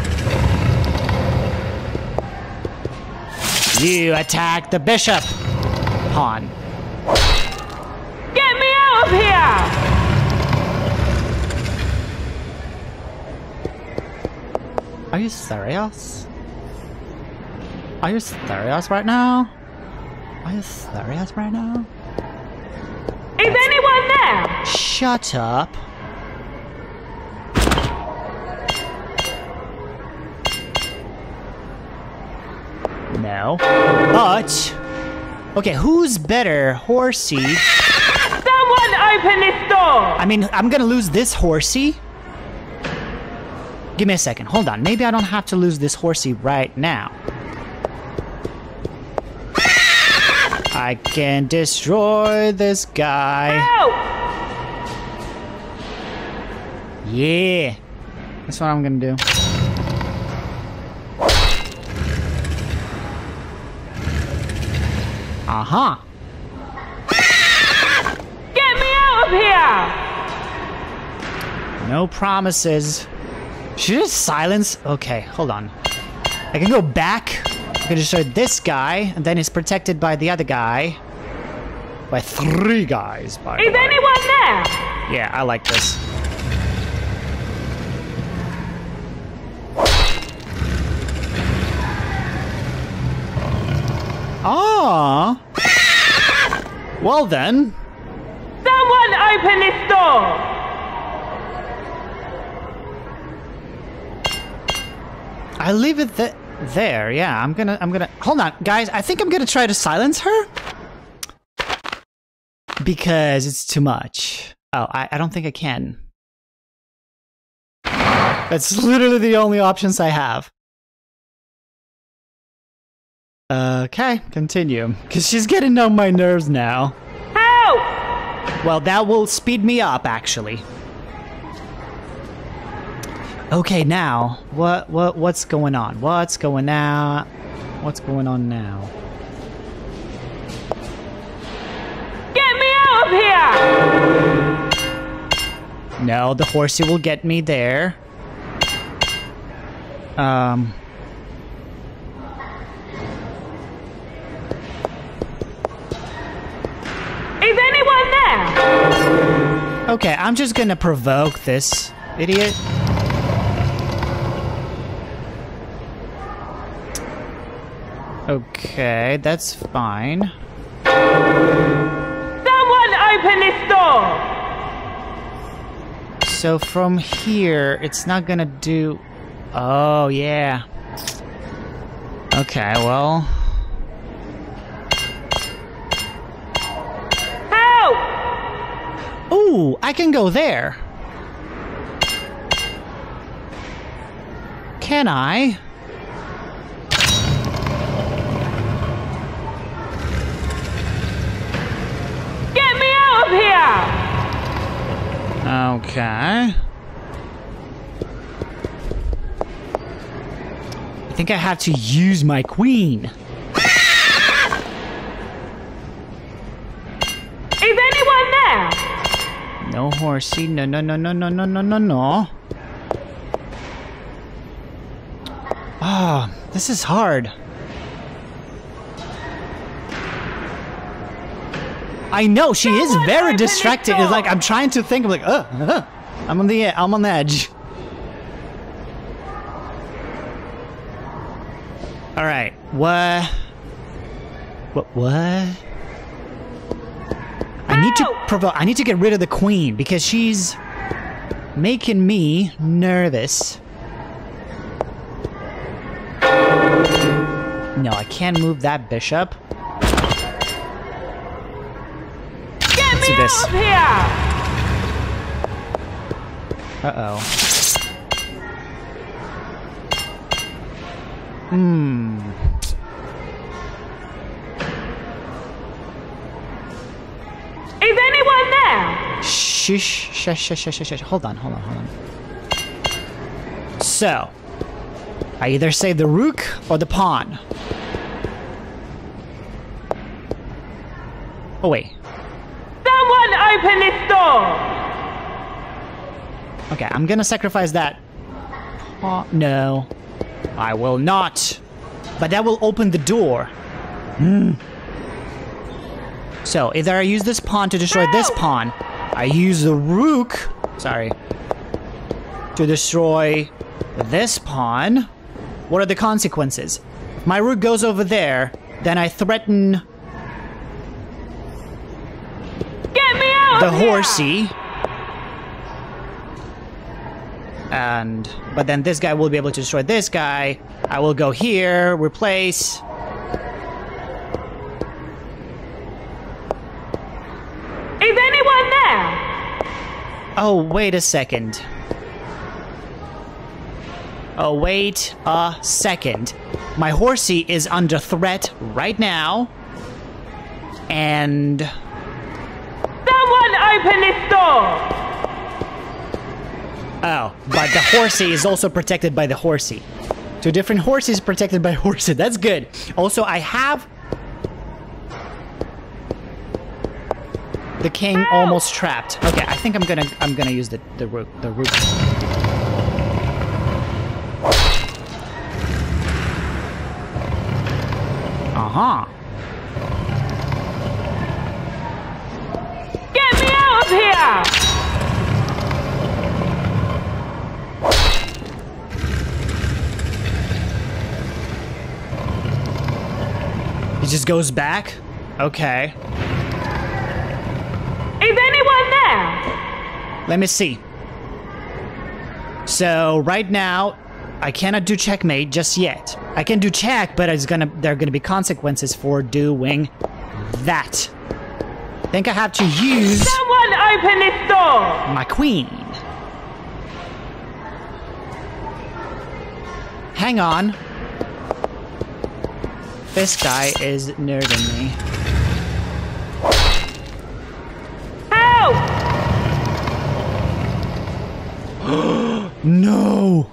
You attack the bishop. Pawn. Get me out of here! Are you serious? Are you serious right now? Are you serious right now? Is anyone there? Shut up. No. But... Okay, who's better? Horsey. Someone open this door! I mean, I'm gonna lose this horsey. Give me a second. Hold on. Maybe I don't have to lose this horsey right now. I can destroy this guy. Help! Yeah. That's what I'm gonna do. Uh-huh. Get me out of here! No promises. Should I just silence? Okay, hold on. I can go back. I can destroy this guy, and then he's protected by the other guy. By 3 guys, by the way. Is anyone there? Yeah, I like this. Ah. Well then. Someone open this door? I leave it there. Yeah, I'm gonna. Hold on, guys. I think I'm gonna try to silence her because it's too much. Oh, I don't think I can. That's literally the only options I have. Okay, continue. Because she's getting on my nerves now. Help! Well, that will speed me up, actually. Okay, now, what's going on? What's going on? What's going on now? Get me out of here! No, the horsey will get me there. Is anyone there? Okay, I'm just gonna provoke this idiot. Okay, that's fine. Someone open this door! So from here, it's not gonna do... Oh, yeah. Okay, well... Help! Ooh, I can go there. Can I? Get me out of here! Okay. I think I have to use my queen. Is anyone there? No horsey. No, no, no, no, no, no, no, no, no. Ah, this is hard. I know she is very distracted. It's like I'm trying to think. I'm like, I'm on the edge. All right, what? I need to get rid of the queen because she's making me nervous. No, I can't move that bishop. Let's do this. Uh-oh. Is anyone there? Shush. Hold on. So, I either save the rook or the pawn. Oh, wait. Someone open this door! Okay, I'm gonna sacrifice that. No, I will not. But that will open the door. So, either I use this pawn to destroy this pawn, I use the rook, to destroy this pawn. What are the consequences? If my rook goes over there, then I threaten the horsey. But then this guy will be able to destroy this guy. I will go here, replace. Is anyone there? Oh, wait a second. My horsey is under threat right now. And... Someone open this door! Oh, but the horsey is also protected by the horsey. Two different horses protected by horsey. That's good. Also, I have the king almost trapped. Okay, I think I'm gonna use the rook. Get me out of here! He just goes back? Okay. Is anyone there? Let me see. So right now, I cannot do checkmate just yet. I can do check, but there are gonna be consequences for doing that. I think I have to use... Someone open this door! My queen. Hang on. This guy is nerding me. Help! No!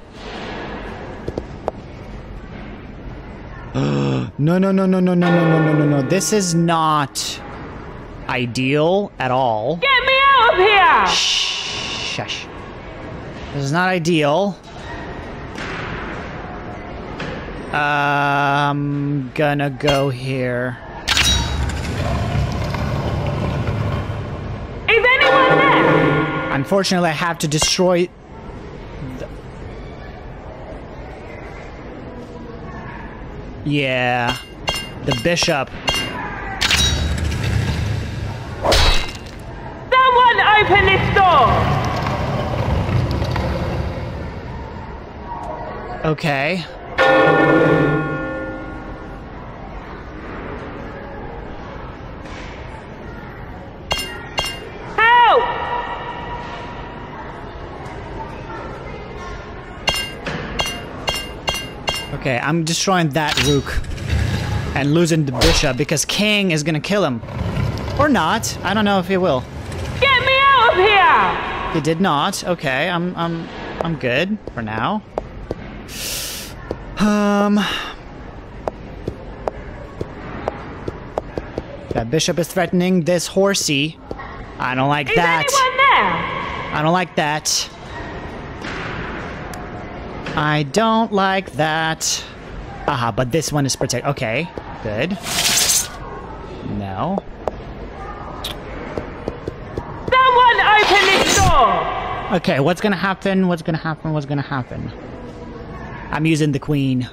No. This is not ideal at all. Get me out of here! Shush. This is not ideal. I'm gonna go here. Is anyone there? Unfortunately, I have to destroy... Yeah. The bishop. Someone open this door! Okay. Help! Okay, I'm destroying that rook and losing the bishop because king is gonna kill him. Or not. I don't know if he will. Get me out of here! He did not. Okay, I'm good for now. That bishop is threatening this horsey. I don't like that. Is anyone there? I don't like that. I don't like that. Aha, but this one is protect. Okay, good. No. Someone open this door! Okay, what's gonna happen? What's gonna happen? What's gonna happen? I'm using the queen.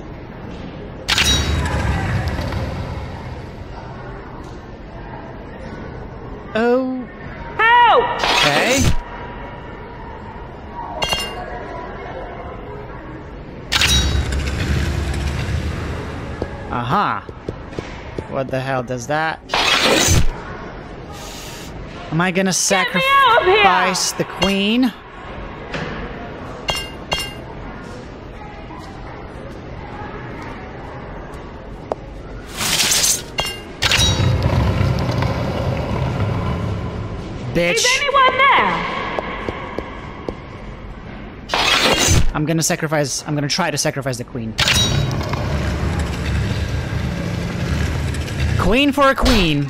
Oh. Help! Okay. Aha. What the hell does that? Am I gonna sacrifice the queen? Bitch. Is anyone there? I'm gonna try to sacrifice the queen. Queen for a queen.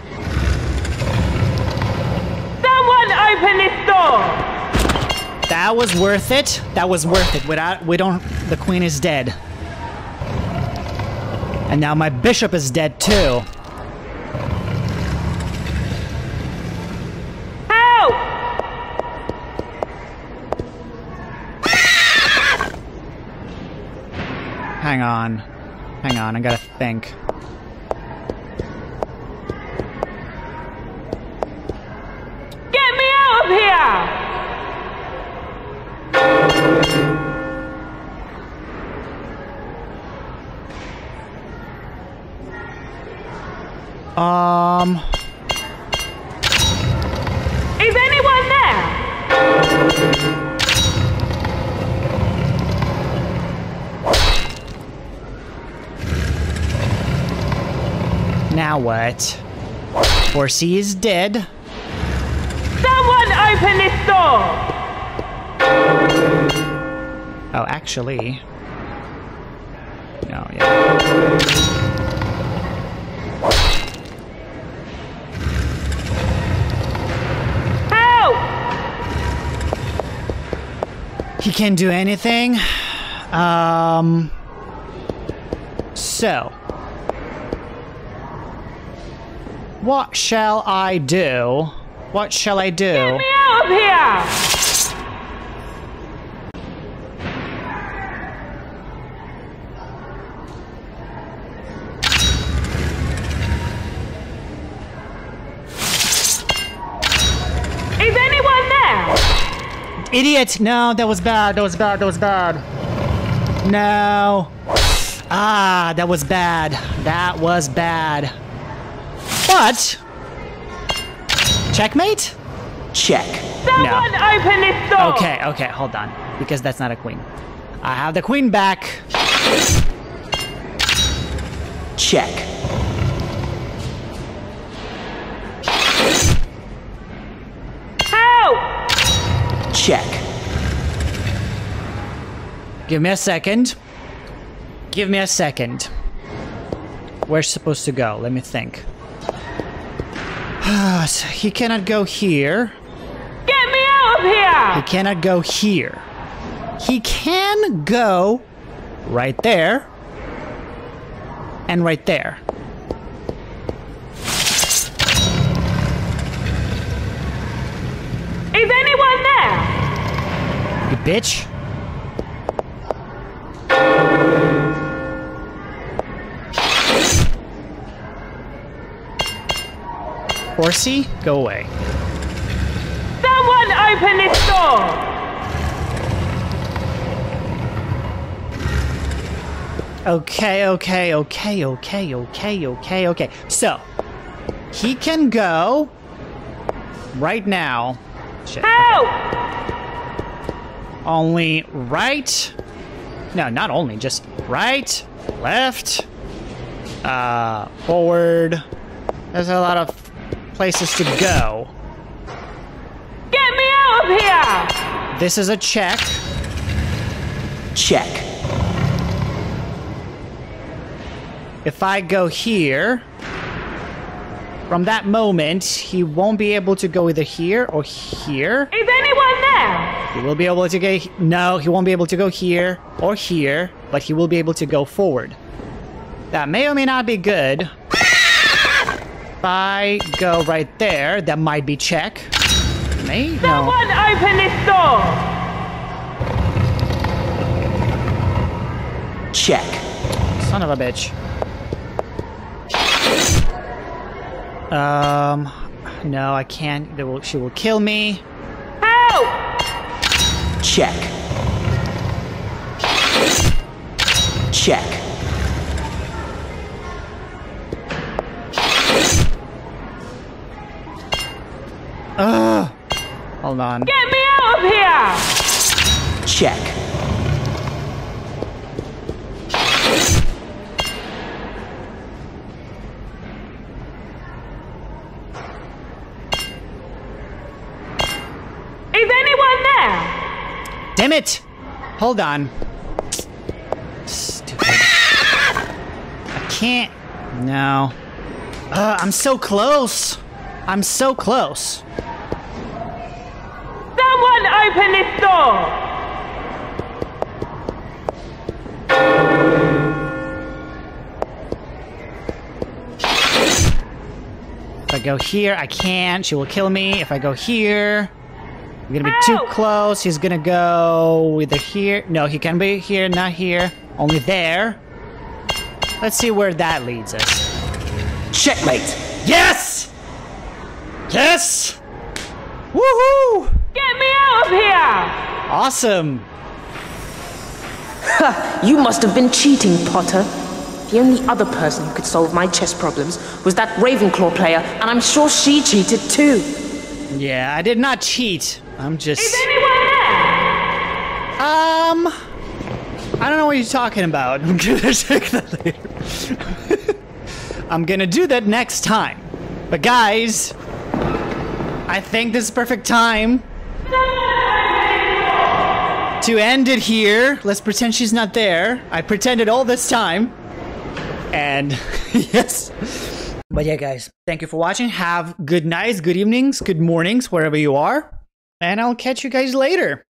Someone open this door! That was worth it. That was worth it. The queen is dead. And now my bishop is dead too. Help! Hang on, I gotta think. Get me out of here! Is anyone there? Now what? Horsey is dead. Someone open this door! Oh, actually. No, yeah. Help! He can't do anything. So. What shall I do? What shall I do? Get me out of here! Idiot! No, that was bad. That was bad. That was bad. No. Ah, that was bad. That was bad. But checkmate? Check. Someone open this door! Okay, okay, hold on. Because that's not a queen. I have the queen back. Check. Help! Check. Give me a second. Give me a second. Where's supposed to go? Let me think. So he cannot go here. Get me out of here! He cannot go here. He can go right there and right there. Is anyone there? You bitch. Horsey, go away. Someone open this door! Okay, okay, okay, okay, okay, okay, okay. So, he can go right now. Shit. Help! Only right. No, not only, just right, left, forward. There's a lot of places to go. Get me out of here! This is a check. Check. If I go here, from that moment, he won't be able to go either here or here. Is anyone there? He will be able to go... No, he won't be able to go here or here, but he will be able to go forward. That may or may not be good. If I go right there, that might be check. May? No. Someone open this door! Check. Son of a bitch. No, I can't. She will kill me. Help! Check. Check. Hold on. Get me out of here! Check. Is anyone there? Damn it! Hold on. Stupid. I can't. No. I'm so close. I'm so close. Someone open this door! If I go here, I can't. She will kill me. If I go here, I'm gonna be too close. He's gonna go either here. No, he can be here, not here. Only there. Let's see where that leads us. Checkmate! Yes! Yes! Woohoo! Get me out of here! Awesome! Ha! You must have been cheating, Potter. The only other person who could solve my chess problems was that Ravenclaw player, and I'm sure she cheated too. Yeah, I did not cheat. I'm just... Is anyone there? I don't know what you're talking about. I'm gonna check that later. I'm gonna do that next time. But guys, I think this is perfect time to end it here. Let's pretend she's not there. I pretended all this time. And yes. But yeah, guys, thank you for watching. Have good nights, good evenings, good mornings, wherever you are. And I'll catch you guys later.